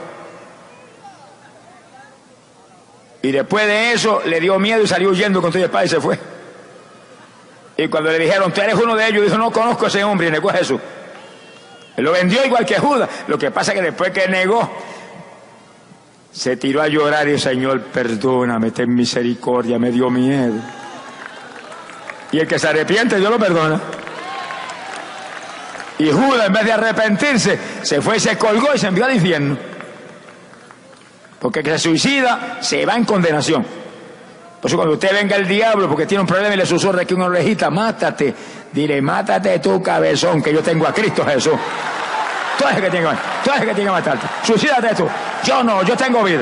Y después de eso le dio miedo y salió huyendo con toda espada y se fue. Y cuando le dijeron: tú eres uno de ellos, dijo: no conozco a ese hombre, y negó a Jesús. Él lo vendió igual que Judas. Lo que pasa es que después que negó, se tiró a llorar y dijo: Señor, perdóname, ten misericordia, me dio miedo. Y el que se arrepiente, Dios lo perdona. Y Judas, en vez de arrepentirse, se fue y se colgó y se envió al infierno. Porque el que se suicida se va en condenación. Por eso cuando usted venga el diablo porque tiene un problema y le susurra aquí una orejita: mátate, dile: mátate tú, cabezón, que yo tengo a Cristo Jesús. Tú eres el que tiene que matarte. Suicídate tú. Yo no, yo tengo vida.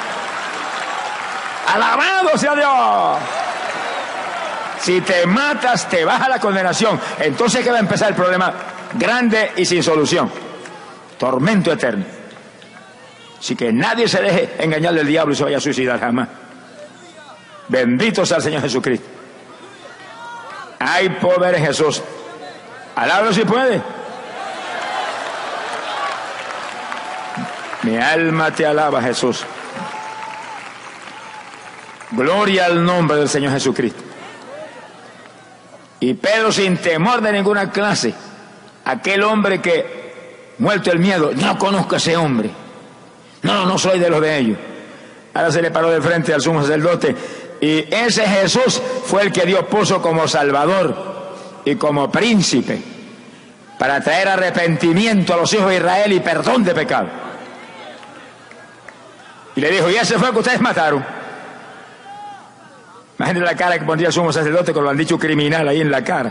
Alabado sea Dios. Si te matas, te vas a la condenación. Entonces, ¿qué va a empezar el problema grande y sin solución? Tormento eterno. Así que nadie se deje engañar del diablo y se vaya a suicidar jamás. Bendito sea el Señor Jesucristo. Hay poder en Jesús. Alábalo si puede. Mi alma te alaba, Jesús. Gloria al nombre del Señor Jesucristo. Y Pedro, sin temor de ninguna clase, aquel hombre que, muerto el miedo: no conozco a ese hombre, no soy de los de ellos. Ahora se le paró de frente al sumo sacerdote, y ese Jesús fue el que Dios puso como Salvador y como príncipe para traer arrepentimiento a los hijos de Israel y perdón de pecado. Y le dijo: y ese fue el que ustedes mataron. Imagínense la cara que pondría el sumo sacerdote con lo han dicho criminal ahí en la cara.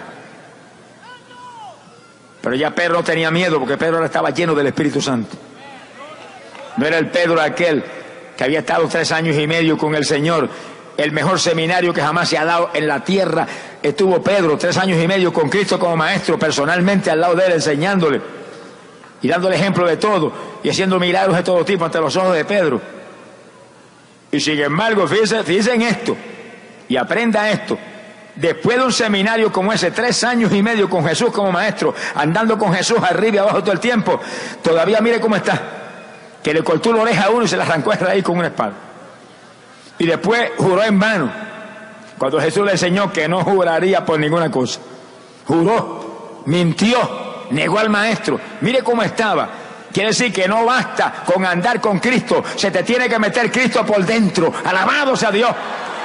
Pero ya Pedro no tenía miedo, porque Pedro ahora estaba lleno del Espíritu Santo. No era el Pedro aquel que había estado 3 años y medio con el Señor. El mejor seminario que jamás se ha dado en la tierra. Estuvo Pedro 3 años y medio con Cristo como maestro, personalmente al lado de él, enseñándole y dándole ejemplo de todo y haciendo milagros de todo tipo ante los ojos de Pedro. Y sin embargo, fíjense en esto y aprenda esto: después de un seminario como ese, 3 años y medio con Jesús como maestro, andando con Jesús arriba y abajo todo el tiempo, todavía mire cómo está, que le cortó una oreja a uno y se la arrancó de raíz con una espada. Y después juró en vano, cuando Jesús le enseñó que no juraría por ninguna cosa. Juró, mintió, negó al maestro. Mire cómo estaba. Quiere decir que no basta con andar con Cristo, se te tiene que meter Cristo por dentro. Alabado sea Dios.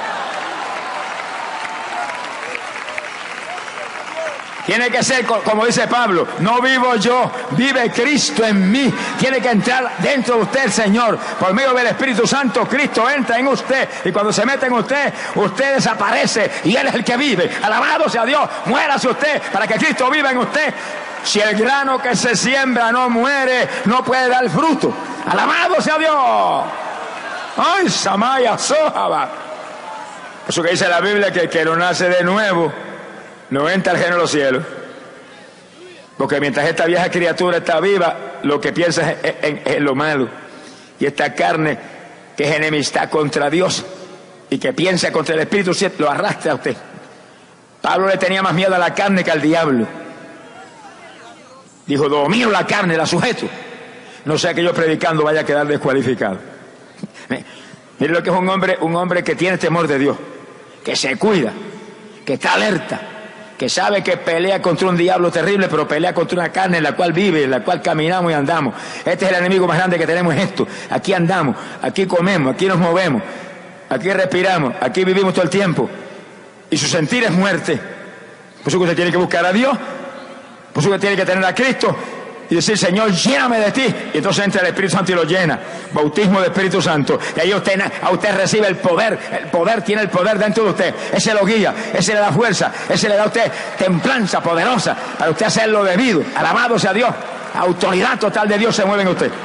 Tiene que ser como dice Pablo: no vivo yo, vive Cristo en mí. Tiene que entrar dentro de usted el Señor. Por medio del Espíritu Santo, Cristo entra en usted. Y cuando se mete en usted, usted desaparece y Él es el que vive. Alabado sea Dios. Muérase usted para que Cristo viva en usted. Si el grano que se siembra no muere, no puede dar fruto. Alabado sea Dios. Ay, Samaya Sohaba. Eso que dice la Biblia, que el que no nace de nuevo no entra al reino de los cielos. Porque mientras esta vieja criatura está viva, lo que piensa es en lo malo. Y esta carne, que es enemistad contra Dios y que piensa contra el Espíritu Santo, lo arrastra a usted. Pablo le tenía más miedo a la carne que al diablo. Dijo: domino la carne, la sujeto. No sea que yo predicando vaya a quedar descualificado. Mire lo que es un hombre que tiene temor de Dios, que se cuida, que está alerta, que sabe que pelea contra un diablo terrible, pero pelea contra una carne en la cual vive, en la cual caminamos y andamos. Este es el enemigo más grande que tenemos, es esto. Aquí andamos, aquí comemos, aquí nos movemos, aquí respiramos, aquí vivimos todo el tiempo. Y su sentir es muerte. Por eso que usted tiene que buscar a Dios, por eso que tiene que tener a Cristo y decir: Señor, lléname de ti. Y entonces entra el Espíritu Santo y lo llena. Bautismo del Espíritu Santo. Y ahí usted recibe el poder. El poder, tiene el poder dentro de usted. Ese lo guía, ese le da fuerza, ese le da a usted templanza poderosa para usted hacer lo debido. Alabado sea Dios. Autoridad total de Dios se mueve en usted.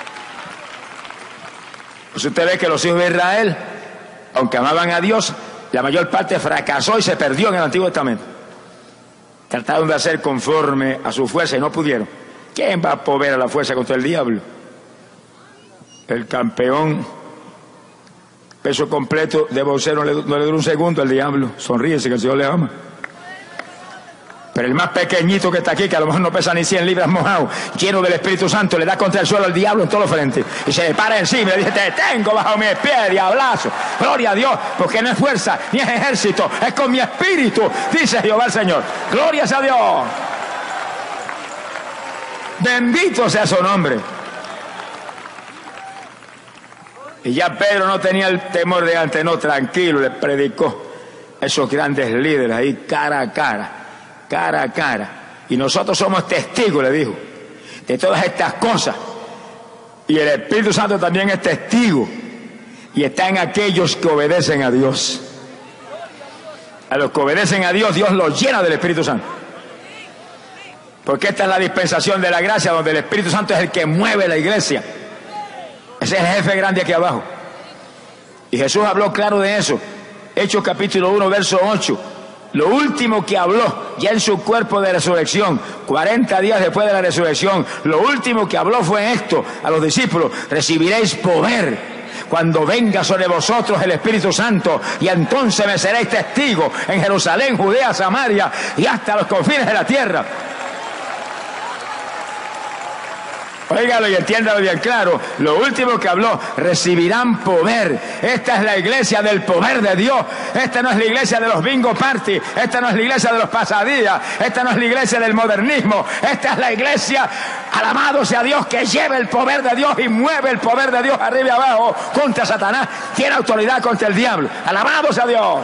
Pues usted ve que los hijos de Israel, aunque amaban a Dios, la mayor parte fracasó y se perdió en el Antiguo Testamento. Trataron de hacer conforme a su fuerza y no pudieron. ¿Quién va a poder a la fuerza contra el diablo? El campeón peso completo de boxeo no le dura un segundo al diablo. Sonríese que el Señor le ama. Pero el más pequeñito que está aquí, que a lo mejor no pesa ni 100 libras mojado, lleno del Espíritu Santo, le da contra el suelo al diablo en todos los frentes. Y se le para encima y le dice: te tengo bajo mis pies, diablazo. Gloria a Dios, porque no es fuerza ni es ejército, es con mi espíritu, dice Jehová el Señor. Gloria a Dios. Bendito sea su nombre. Y ya Pedro no tenía el temor de antes, no, tranquilo, le predicó a esos grandes líderes ahí cara a cara. Cara a cara, y nosotros somos testigos, le dijo, de todas estas cosas, y el Espíritu Santo también es testigo, y está en aquellos que obedecen a Dios. A los que obedecen a Dios, Dios los llena del Espíritu Santo, porque esta es la dispensación de la gracia, donde el Espíritu Santo es el que mueve la iglesia. Ese es el jefe grande aquí abajo, y Jesús habló claro de eso. Hechos capítulo 1 verso 8. Lo último que habló ya en su cuerpo de resurrección, 40 días después de la resurrección, lo último que habló fue esto a los discípulos: recibiréis poder cuando venga sobre vosotros el Espíritu Santo, y entonces me seréis testigos en Jerusalén, Judea, Samaria y hasta los confines de la tierra. Óigalo y entiéndalo bien claro. Lo último que habló: recibirán poder. Esta es la iglesia del poder de Dios. Esta no es la iglesia de los bingo party. Esta no es la iglesia de los pasadías. Esta no es la iglesia del modernismo. Esta es la iglesia, alabado sea Dios, que lleva el poder de Dios y mueve el poder de Dios arriba y abajo contra Satanás. Tiene autoridad contra el diablo. Alabado sea Dios.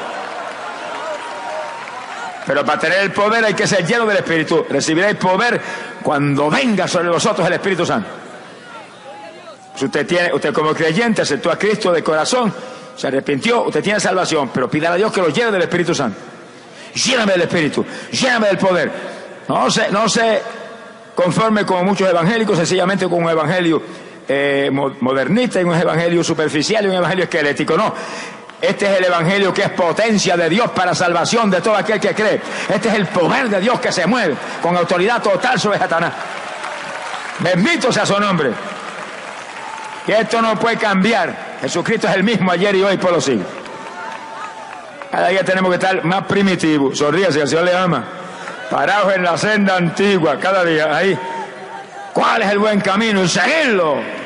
Pero para tener el poder hay que ser lleno del Espíritu. Recibiréis poder cuando venga sobre vosotros el Espíritu Santo. Si usted como creyente aceptó a Cristo de corazón, se arrepintió, usted tiene salvación, pero pídale a Dios que lo llene del Espíritu Santo. Lléname del Espíritu, lléname del poder. No se conforme con muchos evangélicos, sencillamente con un evangelio modernista y un evangelio superficial y un evangelio esquelético. No. Este es el evangelio que es potencia de Dios para salvación de todo aquel que cree. Este es el poder de Dios que se mueve con autoridad total sobre Satanás. Bendito sea su nombre. Que esto no puede cambiar. Jesucristo es el mismo ayer y hoy por los siglos. Cada día tenemos que estar más primitivos. Sonríase, el Señor le ama. Parados en la senda antigua, cada día ahí. ¿Cuál es el buen camino? Y seguirlo.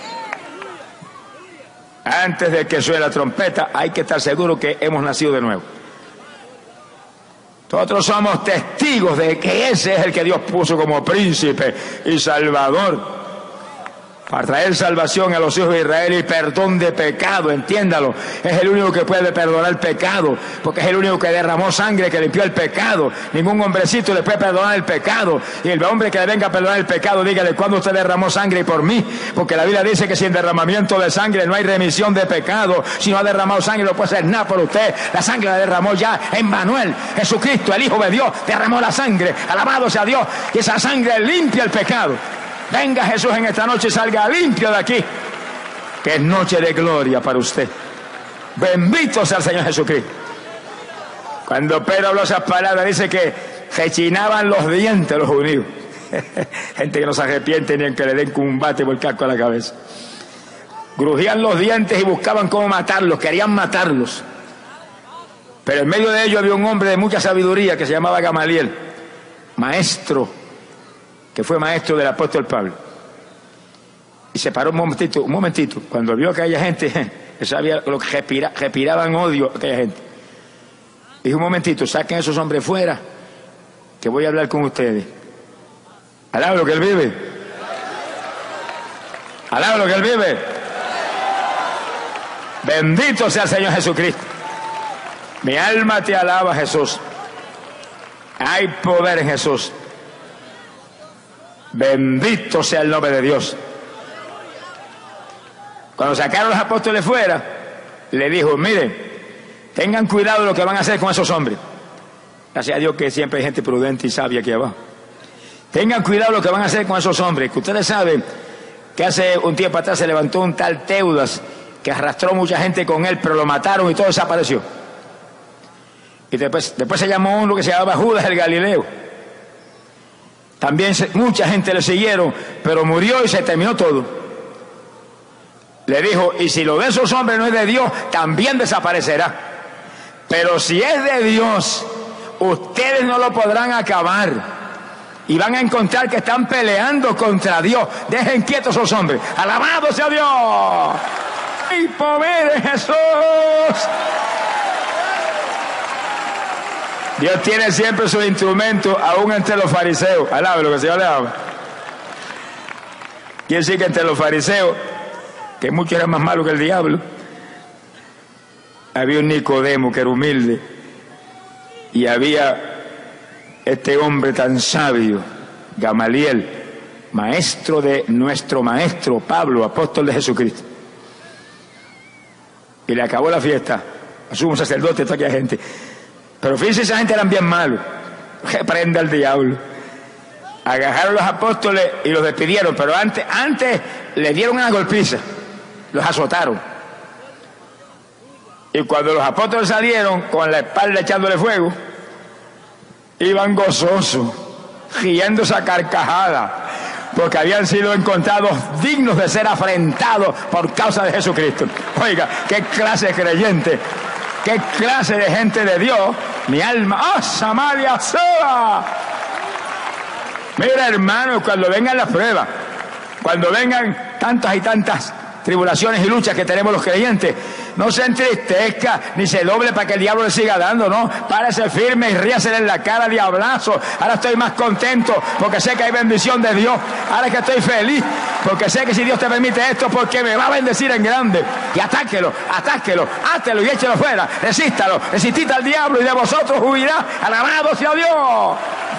Antes de que suene la trompeta, hay que estar seguro que hemos nacido de nuevo. Nosotros somos testigos de que ese es el que Dios puso como príncipe y salvador, para traer salvación a los hijos de Israel y perdón de pecado, entiéndalo. Es el único que puede perdonar el pecado, porque es el único que derramó sangre, que limpió el pecado. Ningún hombrecito le puede perdonar el pecado. Y el hombre que le venga a perdonar el pecado, dígale: ¿cuándo usted derramó sangre? Y por mí, porque la Biblia dice que sin derramamiento de sangre no hay remisión de pecado. Si no ha derramado sangre, no puede hacer nada por usted. La sangre la derramó ya Emmanuel, Jesucristo, el Hijo de Dios, derramó la sangre. Alabado sea Dios. Y esa sangre limpia el pecado. Venga Jesús en esta noche y salga limpio de aquí, que es noche de gloria para usted. Bendito sea el Señor Jesucristo. Cuando Pedro habló esas palabras, dice que rechinaban los dientes los judíos. Gente que no se arrepiente ni en que le den con un bate por el casco a la cabeza. Crujían los dientes y buscaban cómo matarlos, querían matarlos. Pero en medio de ellos había un hombre de mucha sabiduría que se llamaba Gamaliel, maestro, que fue maestro del apóstol Pablo. Y se paró un momentito, cuando vio que aquella gente, sabía lo que respiraban odio a aquella gente. Dijo: un momentito, saquen a esos hombres fuera, que voy a hablar con ustedes. Alaba lo que él vive. Alaba lo que él vive. Bendito sea el Señor Jesucristo. Mi alma te alaba, Jesús. Hay poder en Jesús. Bendito sea el nombre de Dios. Cuando sacaron los apóstoles fuera, le dijo: miren, tengan cuidado de lo que van a hacer con esos hombres. Gracias a Dios que siempre hay gente prudente y sabia aquí abajo. Tengan cuidado de lo que van a hacer con esos hombres, que ustedes saben que hace un tiempo atrás se levantó un tal Teudas que arrastró mucha gente con él, pero lo mataron y todo desapareció. Y después se llamó uno que se llamaba Judas el Galileo. También mucha gente le siguieron, pero murió y se terminó todo. Le dijo, y si lo de esos hombres no es de Dios, también desaparecerá. Pero si es de Dios, ustedes no lo podrán acabar. Y van a encontrar que están peleando contra Dios. Dejen quietos esos hombres. ¡Alabado sea Dios! ¡El poder de Jesús! Dios tiene siempre sus instrumentos, aún entre los fariseos. Alabe lo que el Señor le ama. Quiere decir que entre los fariseos, que muchos eran más malos que el diablo, había un Nicodemo que era humilde, y había este hombre tan sabio, Gamaliel, maestro de nuestro maestro Pablo, apóstol de Jesucristo. Y le acabó la fiesta a sumo sacerdote, toda aquella gente. Pero fíjense, esa gente eran bien malos. Reprenda al diablo. Agarraron a los apóstoles y los despidieron, pero antes les dieron una golpiza, los azotaron. Y cuando los apóstoles salieron con la espalda echándole fuego, iban gozosos, riéndose a carcajada, porque habían sido encontrados dignos de ser afrentados por causa de Jesucristo. Oiga, qué clase de creyente, qué clase de gente de Dios. Mi alma, ¡ah, Samaria sola! Mira, hermanos, cuando vengan las pruebas, cuando vengan tantas y tantas tribulaciones y luchas que tenemos los creyentes, no se entristezca ni se doble para que el diablo le siga dando, no, párese firme y ríasele en la cara, diablazo. Ahora estoy más contento porque sé que hay bendición de Dios. Ahora que estoy feliz porque sé que si Dios te permite esto, porque me va a bendecir en grande. Y atáquelo, átelo y échelo fuera, resístalo, resistid al diablo y de vosotros huirá. Alabado sea Dios.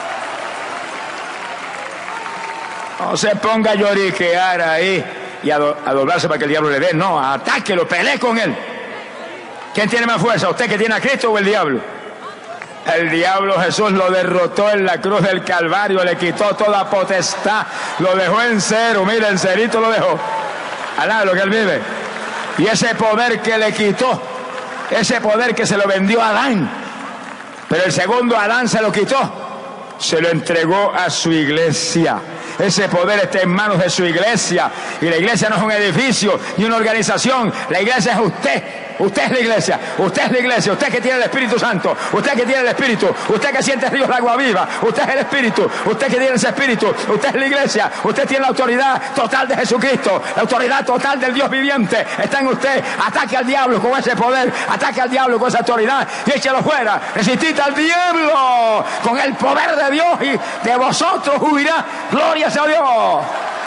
No se ponga a lloriquear ahí y a doblarse para que el diablo le dé. No, atáquelo, pelee con él. ¿Quién tiene más fuerza? ¿Usted que tiene a Cristo o el diablo? El diablo Jesús lo derrotó en la cruz del Calvario, le quitó toda potestad, lo dejó en cero, mira, en cerito lo dejó. Alá, lo que él vive. Y ese poder que le quitó, ese poder que se lo vendió a Adán, pero el segundo Adán se lo quitó, se lo entregó a su iglesia. Ese poder está en manos de su iglesia. Y la iglesia no es un edificio ni una organización. La iglesia es usted. Usted es la iglesia. Usted es la iglesia. Usted que tiene el Espíritu Santo. Usted que tiene el Espíritu. Usted que siente ríos de agua viva. Usted es el Espíritu. Usted que tiene ese Espíritu. Usted es la iglesia. Usted tiene la autoridad total de Jesucristo. La autoridad total del Dios viviente está en usted. Ataque al diablo con ese poder. Ataque al diablo con esa autoridad. Y échelo fuera. Resistid al diablo con el poder de Dios. Y de vosotros huirá. Gloria sea Dios.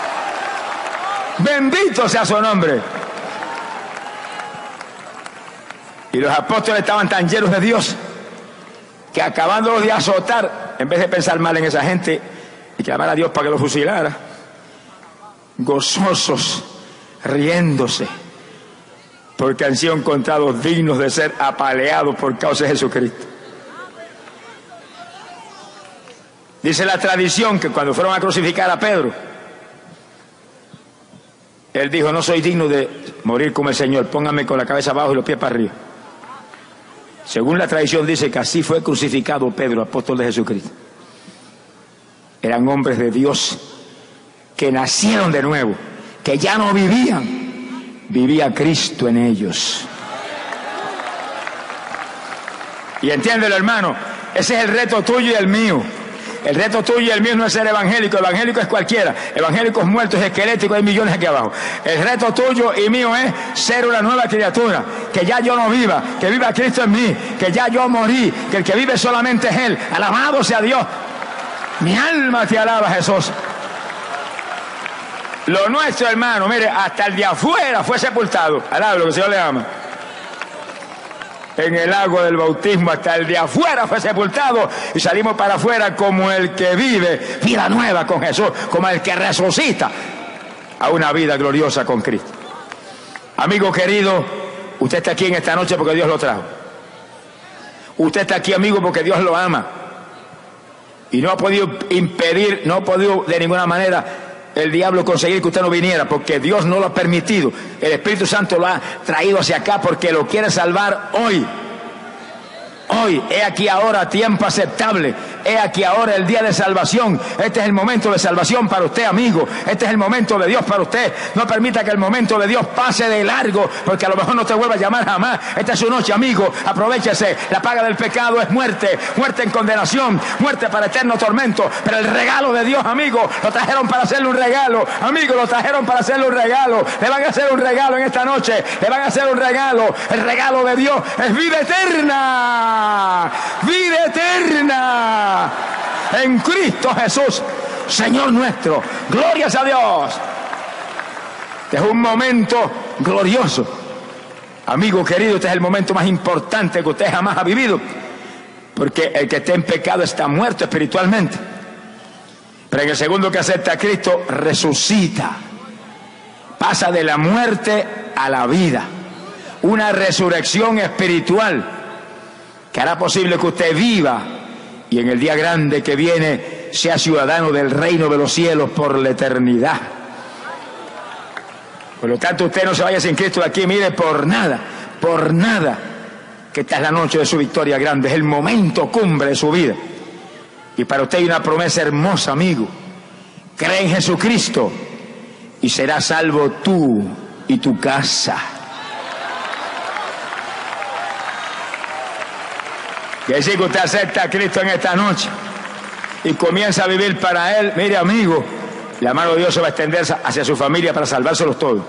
Bendito sea su nombre. Y los apóstoles estaban tan llenos de Dios que acabándolos de azotar, en vez de pensar mal en esa gente y clamar a Dios para que los fusilara, gozosos, riéndose, porque han sido encontrados dignos de ser apaleados por causa de Jesucristo. Dice la tradición que cuando fueron a crucificar a Pedro, él dijo: no soy digno de morir como el Señor, póngame con la cabeza abajo y los pies para arriba. Según la tradición dice que así fue crucificado Pedro, apóstol de Jesucristo. Eran hombres de Dios que nacieron de nuevo, que ya no vivían, vivía Cristo en ellos. Y entiéndelo, hermano, ese es el reto tuyo y el mío. El reto tuyo y el mío no es ser evangélico. Evangélico es cualquiera. Evangélicos muertos, esqueléticos, hay millones aquí abajo. El reto tuyo y mío es ser una nueva criatura. Que ya yo no viva, que viva Cristo en mí, que ya yo morí, que el que vive solamente es Él. Alabado sea Dios. Mi alma te alaba, Jesús. Lo nuestro, hermano, mire, hasta el de afuera fue sepultado. Alaba lo que el Señor le ama. En el agua del bautismo, hasta el de afuera fue sepultado y salimos para afuera como el que vive vida nueva con Jesús, como el que resucita a una vida gloriosa con Cristo. Amigo querido, usted está aquí en esta noche porque Dios lo trajo. Usted está aquí, amigo, porque Dios lo ama y no ha podido impedir, no ha podido de ninguna manera el diablo conseguir que usted no viniera, porque Dios no lo ha permitido. El Espíritu Santo lo ha traído hacia acá porque lo quiere salvar hoy. hoy, he aquí ahora tiempo aceptable, he aquí ahora el día de salvación. Este es el momento de salvación para usted, amigo. Este es el momento de Dios para usted. No permita que el momento de Dios pase de largo, porque a lo mejor no te vuelva a llamar jamás. Esta es su noche, amigo. Aprovéchese. La paga del pecado es muerte, muerte en condenación, muerte para eterno tormento. Pero el regalo de Dios, amigo, lo trajeron para hacerle un regalo. Amigo, lo trajeron para hacerle un regalo. Le van a hacer un regalo en esta noche. Le van a hacer un regalo. El regalo de Dios es vida eterna. Vida eterna en Cristo Jesús, Señor nuestro. Glorias a Dios. Este es un momento glorioso. Amigo querido, este es el momento más importante que usted jamás ha vivido, porque el que esté en pecado está muerto espiritualmente, pero en el segundo que acepta a Cristo, resucita, pasa de la muerte a la vida, una resurrección espiritual que hará posible que usted viva y en el día grande que viene sea ciudadano del reino de los cielos por la eternidad. Por lo tanto, usted no se vaya sin Cristo de aquí, mire, por nada, que esta es la noche de su victoria grande, es el momento cumbre de su vida. Y para usted hay una promesa hermosa, amigo. Cree en Jesucristo y serás salvo tú y tu casa. Y así que usted acepta a Cristo en esta noche y comienza a vivir para Él. Mire, amigo, la mano de Dios se va a extender hacia su familia para salvárselos todos.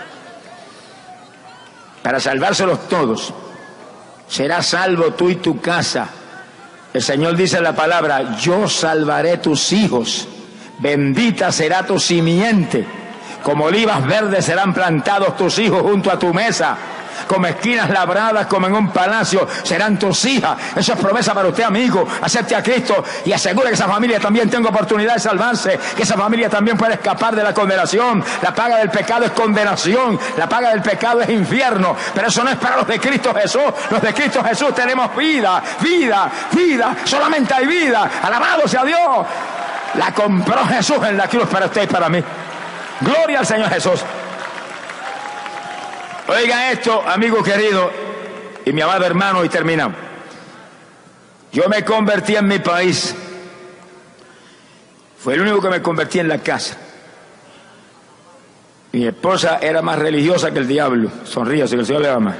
Para salvárselos todos. Serás salvo tú y tu casa. El Señor dice en la palabra: yo salvaré tus hijos. Bendita será tu simiente. Como olivas verdes serán plantados tus hijos junto a tu mesa. Como esquinas labradas, como en un palacio, serán tus hijas. Eso es promesa para usted, amigo. Acepte a Cristo y asegure que esa familia también tenga oportunidad de salvarse, que esa familia también puede escapar de la condenación. La paga del pecado es condenación, la paga del pecado es infierno, pero eso no es para los de Cristo Jesús. Los de Cristo Jesús tenemos vida, vida, vida. Solamente hay vida. Alabado sea Dios. La compró Jesús en la cruz para usted y para mí. Gloria al Señor Jesús. Oiga esto, amigo querido y mi amado hermano, y terminamos. Yo me convertí en mi país. Fue el único que me convertí en la casa. Mi esposa era más religiosa que el diablo. Sonríase, que el Señor le ama.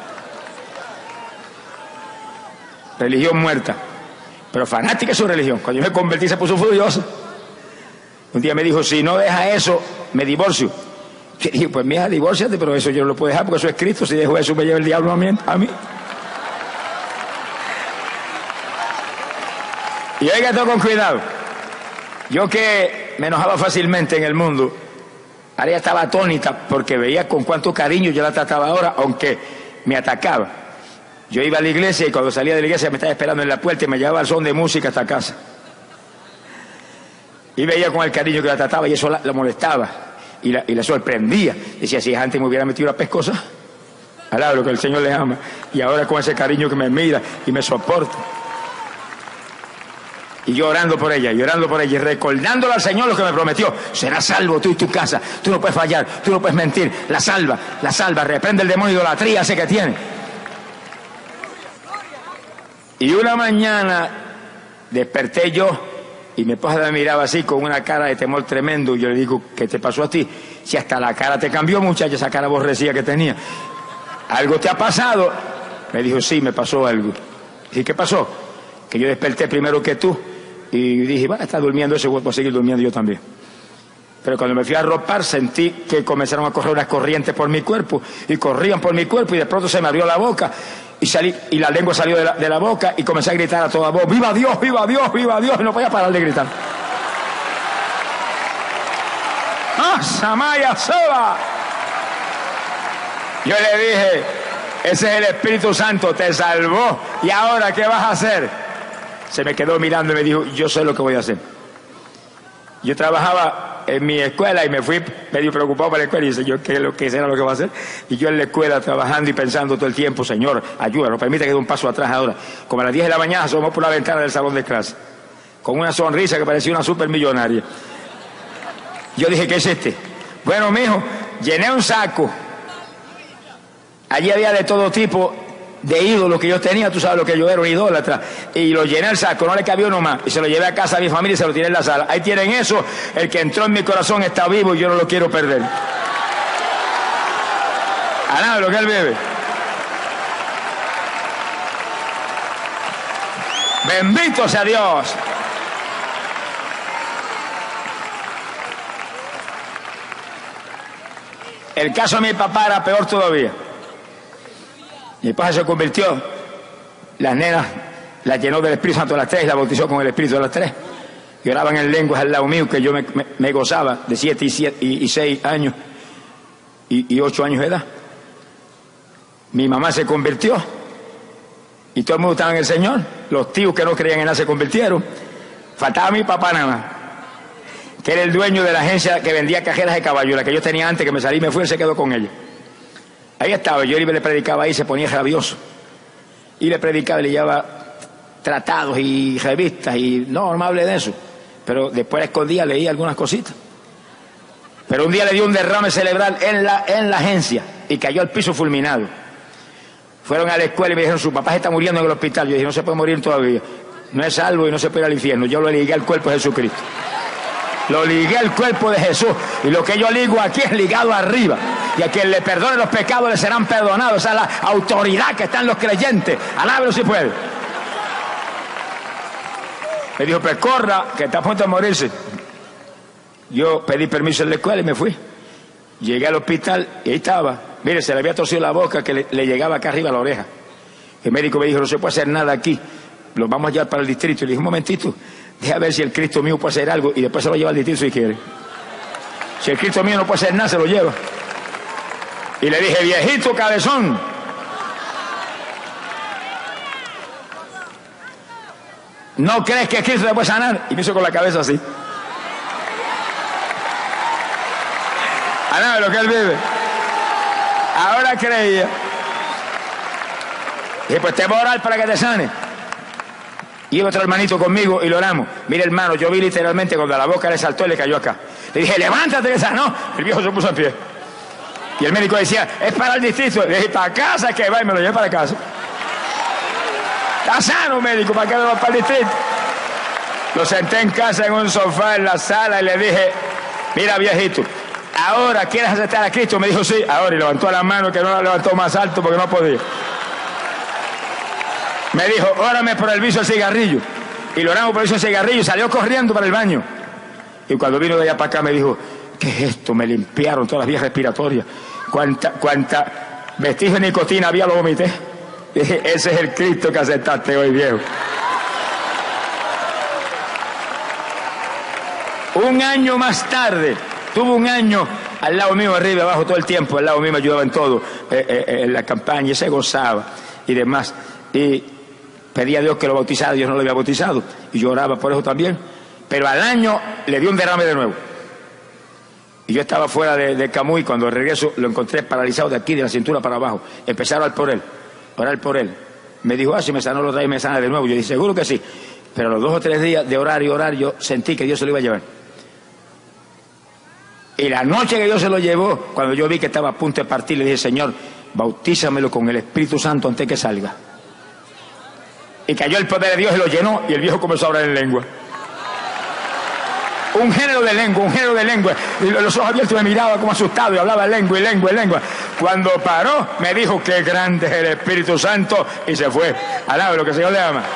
Religión muerta, pero fanática de su religión. Cuando yo me convertí se puso furiosa. Un día me dijo: si no deja eso, me divorcio. Y dije: pues mija, divórciate, pero eso yo no lo puedo dejar porque eso es Cristo. Si dejo eso, me lleva el diablo a mí. Y oiga esto con cuidado. Yo que me enojaba fácilmente en el mundo, ahora ella estaba atónita porque veía con cuánto cariño yo la trataba ahora, aunque me atacaba. Yo iba a la iglesia y cuando salía de la iglesia me estaba esperando en la puerta y me llevaba al son de música hasta casa. Y veía con el cariño que la trataba y eso la molestaba. Y la sorprendía. Decía: si antes me hubiera metido una pescosa. Alaba lo que el Señor le ama. Y ahora con ese cariño que me mira y me soporta. Y yo orando por ella y recordándole al Señor lo que me prometió: serás salvo tú y tu casa. Tú no puedes fallar, tú no puedes mentir. La salva, reprende el demonio de idolatría ese que tiene. Y una mañana desperté yo y mi esposa me miraba así con una cara de temor tremendo. Y yo le digo: ¿qué te pasó a ti? Si hasta la cara te cambió, muchacha, esa cara aborrecida que tenía. ¿Algo te ha pasado? Me dijo: sí, me pasó algo. ¿Y qué pasó? Que yo desperté primero que tú y dije: va, está durmiendo ese, voy a seguir durmiendo yo también. Pero cuando me fui a arropar sentí que comenzaron a correr unas corrientes por mi cuerpo y corrían por mi cuerpo y de pronto se me abrió la boca y la lengua salió de la boca y comencé a gritar a toda voz: ¡viva Dios, viva Dios, viva Dios! Y no podía parar de gritar. ¡Ah, Samaya Soba! Yo le dije: ese es el Espíritu Santo, te salvó. ¿Y ahora qué vas a hacer? Se me quedó mirando y me dijo: yo sé lo que voy a hacer. Yo trabajaba en mi escuela y me fui medio preocupado por la escuela y dice: yo qué será lo que va a hacer. Y yo en la escuela trabajando y pensando todo el tiempo: Señor, ayúdanos, permite que dé un paso atrás ahora. Como a las 10 de la mañana asomó por la ventana del salón de clase con una sonrisa que parecía una supermillonaria. Yo dije: ¿qué es este? Bueno, mijo, llené un saco. Allí había de todo tipo de ídolo que yo tenía, tú sabes lo que yo era, un idólatra, y lo llené el saco, no le cabía uno más, y se lo llevé a casa a mi familia y se lo tiré en la sala. Ahí tienen eso, el que entró en mi corazón está vivo y yo no lo quiero perder. Alabe lo que él vive. Bendito sea Dios. El caso de mi papá era peor todavía. Mi papá se convirtió, las nenas las llenó del Espíritu Santo a las 3 y la bautizó con el Espíritu a las 3. Y oraban en lenguas al lado mío, que yo me gozaba de 7 y 6 años y 8 años de edad. Mi mamá se convirtió y todo el mundo estaba en el Señor. Los tíos que no creían en nada se convirtieron. Faltaba mi papá nada más, que era el dueño de la agencia que vendía cajeras de caballo, la que yo tenía antes, que me salí y me fui, él se quedó con ella. Ahí estaba, yo le predicaba ahí, se ponía rabioso. Y le predicaba, le llevaba tratados y revistas, y no me hable de eso. Pero después escondía, leía algunas cositas. Pero un día le dio un derrame cerebral en la agencia y cayó al piso fulminado. Fueron a la escuela y me dijeron, su papá se está muriendo en el hospital. Yo dije, no se puede morir todavía. No es salvo y no se puede ir al infierno. Yo lo ligué al cuerpo de Jesucristo. Lo ligué al cuerpo de Jesús. Y lo que yo ligo aquí es ligado arriba. Y a quien le perdone los pecados le serán perdonados. Esa es la autoridad que está en los creyentes. Alábelo si puede. Me dijo, pues corra, que está a punto de morirse. Yo pedí permiso en la escuela y me fui. Llegué al hospital y ahí estaba. Mire, se le había torcido la boca que le llegaba acá arriba a la oreja. El médico me dijo, no se puede hacer nada aquí. Lo vamos a llevar para el distrito. Y le dije, un momentito, deja ver si el Cristo mío puede hacer algo y después se lo lleva al distrito si quiere. Si el Cristo mío no puede hacer nada, se lo lleva. Y le dije, viejito cabezón, ¿no crees que Cristo te puede sanar? Y me hizo con la cabeza así. A nada de lo que él vive. Ahora creía. Y dije, pues te voy a orar para que te sane. Y iba otro hermanito conmigo y lo oramos. Mire, hermano, yo vi literalmente cuando la boca le saltó y le cayó acá. Le dije, levántate, que sanó. El viejo se puso en pie. Y el médico decía, es para el distrito. Le dije, para casa que va, y me lo llevé para casa. Está sano, médico, ¿para qué me va para el distrito? Lo senté en casa en un sofá en la sala y le dije, mira, viejito, ¿ahora quieres aceptar a Cristo? Me dijo, sí, ahora. Y levantó la mano, que no la levantó más alto porque no podía. Me dijo, órame por el vicio del cigarrillo. Y lo oramos por el vicio del cigarrillo y salió corriendo para el baño. Y cuando vino de allá para acá me dijo, ¿qué es esto? Me limpiaron todas las vías respiratorias. Cuánta vestigio de nicotina había, lo vomité. Dije, ese es el Cristo que aceptaste hoy, viejo. Un año más tarde, tuvo un año al lado mío, arriba y abajo, todo el tiempo. Al lado mío me ayudaba en todo, en la campaña, y se gozaba y demás. Y pedía a Dios que lo bautizara, Dios no lo había bautizado. Y yo oraba por eso también. Pero al año le dio un derrame de nuevo. Y yo estaba fuera de Camuy, cuando regreso lo encontré paralizado de aquí, de la cintura para abajo. Empecé a orar por él. Me dijo, si me sanó los y me sana de nuevo. Yo dije, seguro que sí. Pero a los 2 o 3 días de orar y orar, yo sentí que Dios se lo iba a llevar. Y la noche que Dios se lo llevó, cuando yo vi que estaba a punto de partir, le dije, Señor, bautízamelo con el Espíritu Santo antes que salga. Y cayó el poder de Dios y lo llenó, y el viejo comenzó a hablar en lengua. Un género de lengua. Y los ojos abiertos me miraba como asustado y hablaba lengua. Cuando paró, me dijo, qué grande es el Espíritu Santo, y se fue. Alaba lo que el Señor le ama.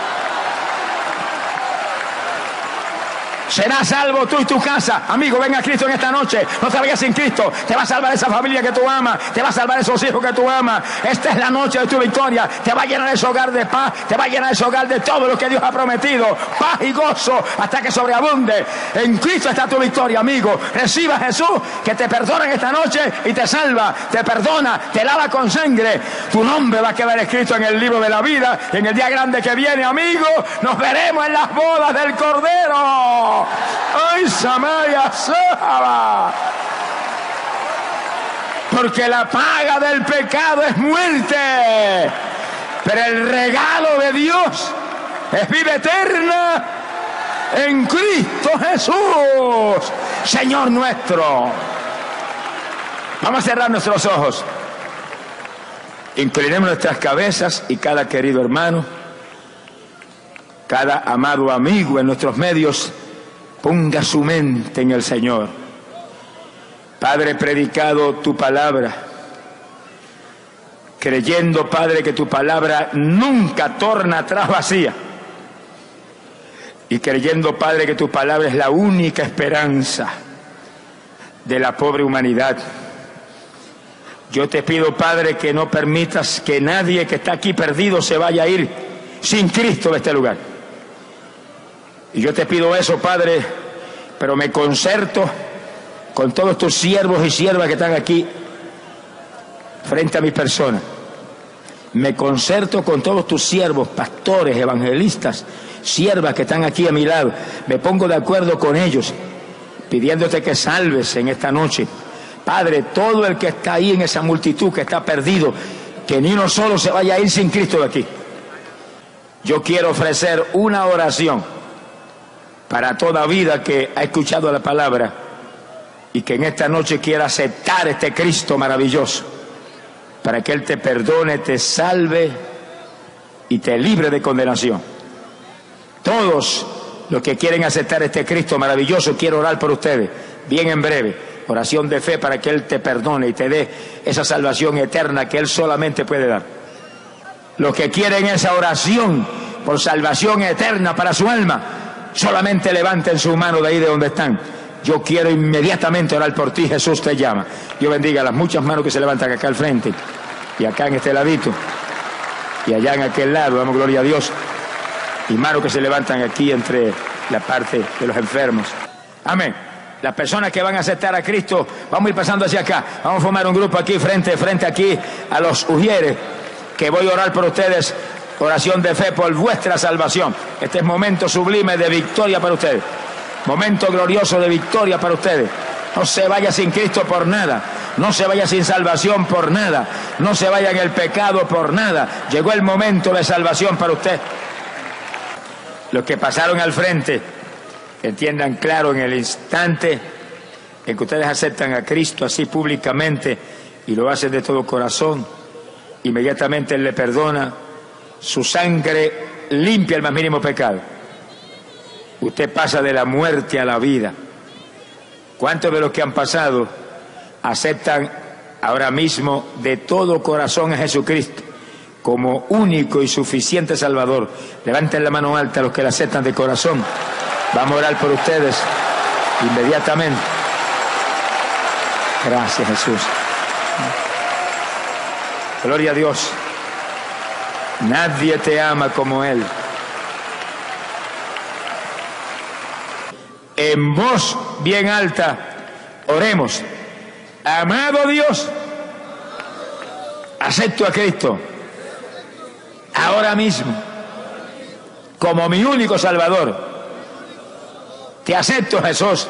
Serás salvo tú y tu casa. Amigo, ven a Cristo en esta noche. No te vayas sin Cristo. Te va a salvar esa familia que tú amas. Te va a salvar esos hijos que tú amas. Esta es la noche de tu victoria. Te va a llenar ese hogar de paz. Te va a llenar ese hogar de todo lo que Dios ha prometido. Paz y gozo hasta que sobreabunde. En Cristo está tu victoria, amigo. Reciba a Jesús, que te perdona en esta noche y te salva. Te perdona, te lava con sangre. Tu nombre va a quedar escrito en el libro de la vida. Y en el día grande que viene, amigo, nos veremos en las bodas del Cordero. ¡Ay, Samaya Sahaba! Porque la paga del pecado es muerte, pero el regalo de Dios es vida eterna en Cristo Jesús, Señor nuestro. Vamos a cerrar nuestros ojos. Inclinemos nuestras cabezas y cada querido hermano, cada amado amigo en nuestros medios, ponga su mente en el Señor. Padre, he predicado tu palabra, creyendo, Padre, que tu palabra nunca torna atrás vacía. Y creyendo, Padre, que tu palabra es la única esperanza de la pobre humanidad. Yo te pido, Padre, que no permitas que nadie que está aquí perdido se vaya a ir sin Cristo de este lugar. Y yo te pido eso, Padre, pero me concerto con todos tus siervos y siervas que están aquí frente a mi persona. Me concerto con todos tus siervos, pastores, evangelistas, siervas que están aquí a mi lado. Me pongo de acuerdo con ellos, pidiéndote que salves en esta noche. Padre, todo el que está ahí en esa multitud que está perdido, que ni uno solo se vaya a ir sin Cristo de aquí. Yo quiero ofrecer una oración para toda vida que ha escuchado la palabra y que en esta noche quiera aceptar este Cristo maravilloso, para que Él te perdone, te salve y te libre de condenación. Todos los que quieren aceptar este Cristo maravilloso, quiero orar por ustedes, bien en breve. Oración de fe para que Él te perdone y te dé esa salvación eterna que Él solamente puede dar. Los que quieren esa oración por salvación eterna para su alma, solamente levanten su mano de ahí de donde están. Yo quiero inmediatamente orar por ti, Jesús te llama. Dios bendiga las muchas manos que se levantan acá al frente, y acá en este ladito, y allá en aquel lado, damos gloria a Dios. Y manos que se levantan aquí entre la parte de los enfermos. Amén. Las personas que van a aceptar a Cristo, vamos a ir pasando hacia acá. Vamos a formar un grupo aquí, frente aquí a los ujieres, que voy a orar por ustedes. Oración de fe por vuestra salvación. Este es momento sublime de victoria para ustedes. Momento glorioso de victoria para ustedes. No se vaya sin Cristo por nada. No se vaya sin salvación por nada. No se vaya en el pecado por nada. Llegó el momento de salvación para usted. Los que pasaron al frente, entiendan claro en el instante en que ustedes aceptan a Cristo así públicamente y lo hacen de todo corazón, inmediatamente Él le perdona, su sangre limpia el más mínimo pecado. Usted pasa de la muerte a la vida. ¿Cuántos de los que han pasado aceptan ahora mismo de todo corazón a Jesucristo como único y suficiente Salvador? Levanten la mano alta los que la aceptan de corazón. Vamos a orar por ustedes inmediatamente. Gracias, Jesús. Gloria a Dios. Nadie te ama como Él. En voz bien alta, oremos. Amado Dios, acepto a Cristo ahora mismo como mi único Salvador. Te acepto, Jesús,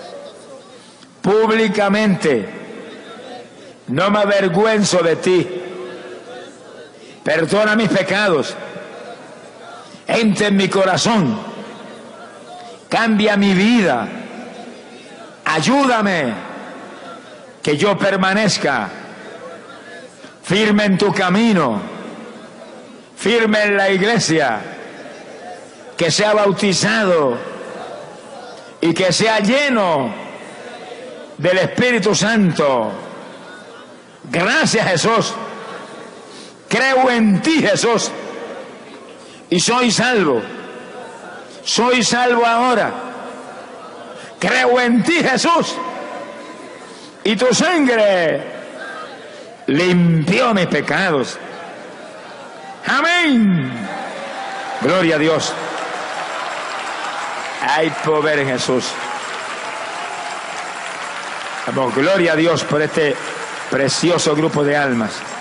públicamente. No me avergüenzo de ti. Perdona mis pecados. Entra en mi corazón. Cambia mi vida. Ayúdame que yo permanezca firme en tu camino, firme en la iglesia, que sea bautizado y que sea lleno del Espíritu Santo. Gracias, Jesús. Creo en ti, Jesús, y soy salvo. Soy salvo ahora. Creo en ti, Jesús, y tu sangre limpió mis pecados. Amén. Gloria a Dios. Hay poder en Jesús. Damos gloria a Dios por este precioso grupo de almas.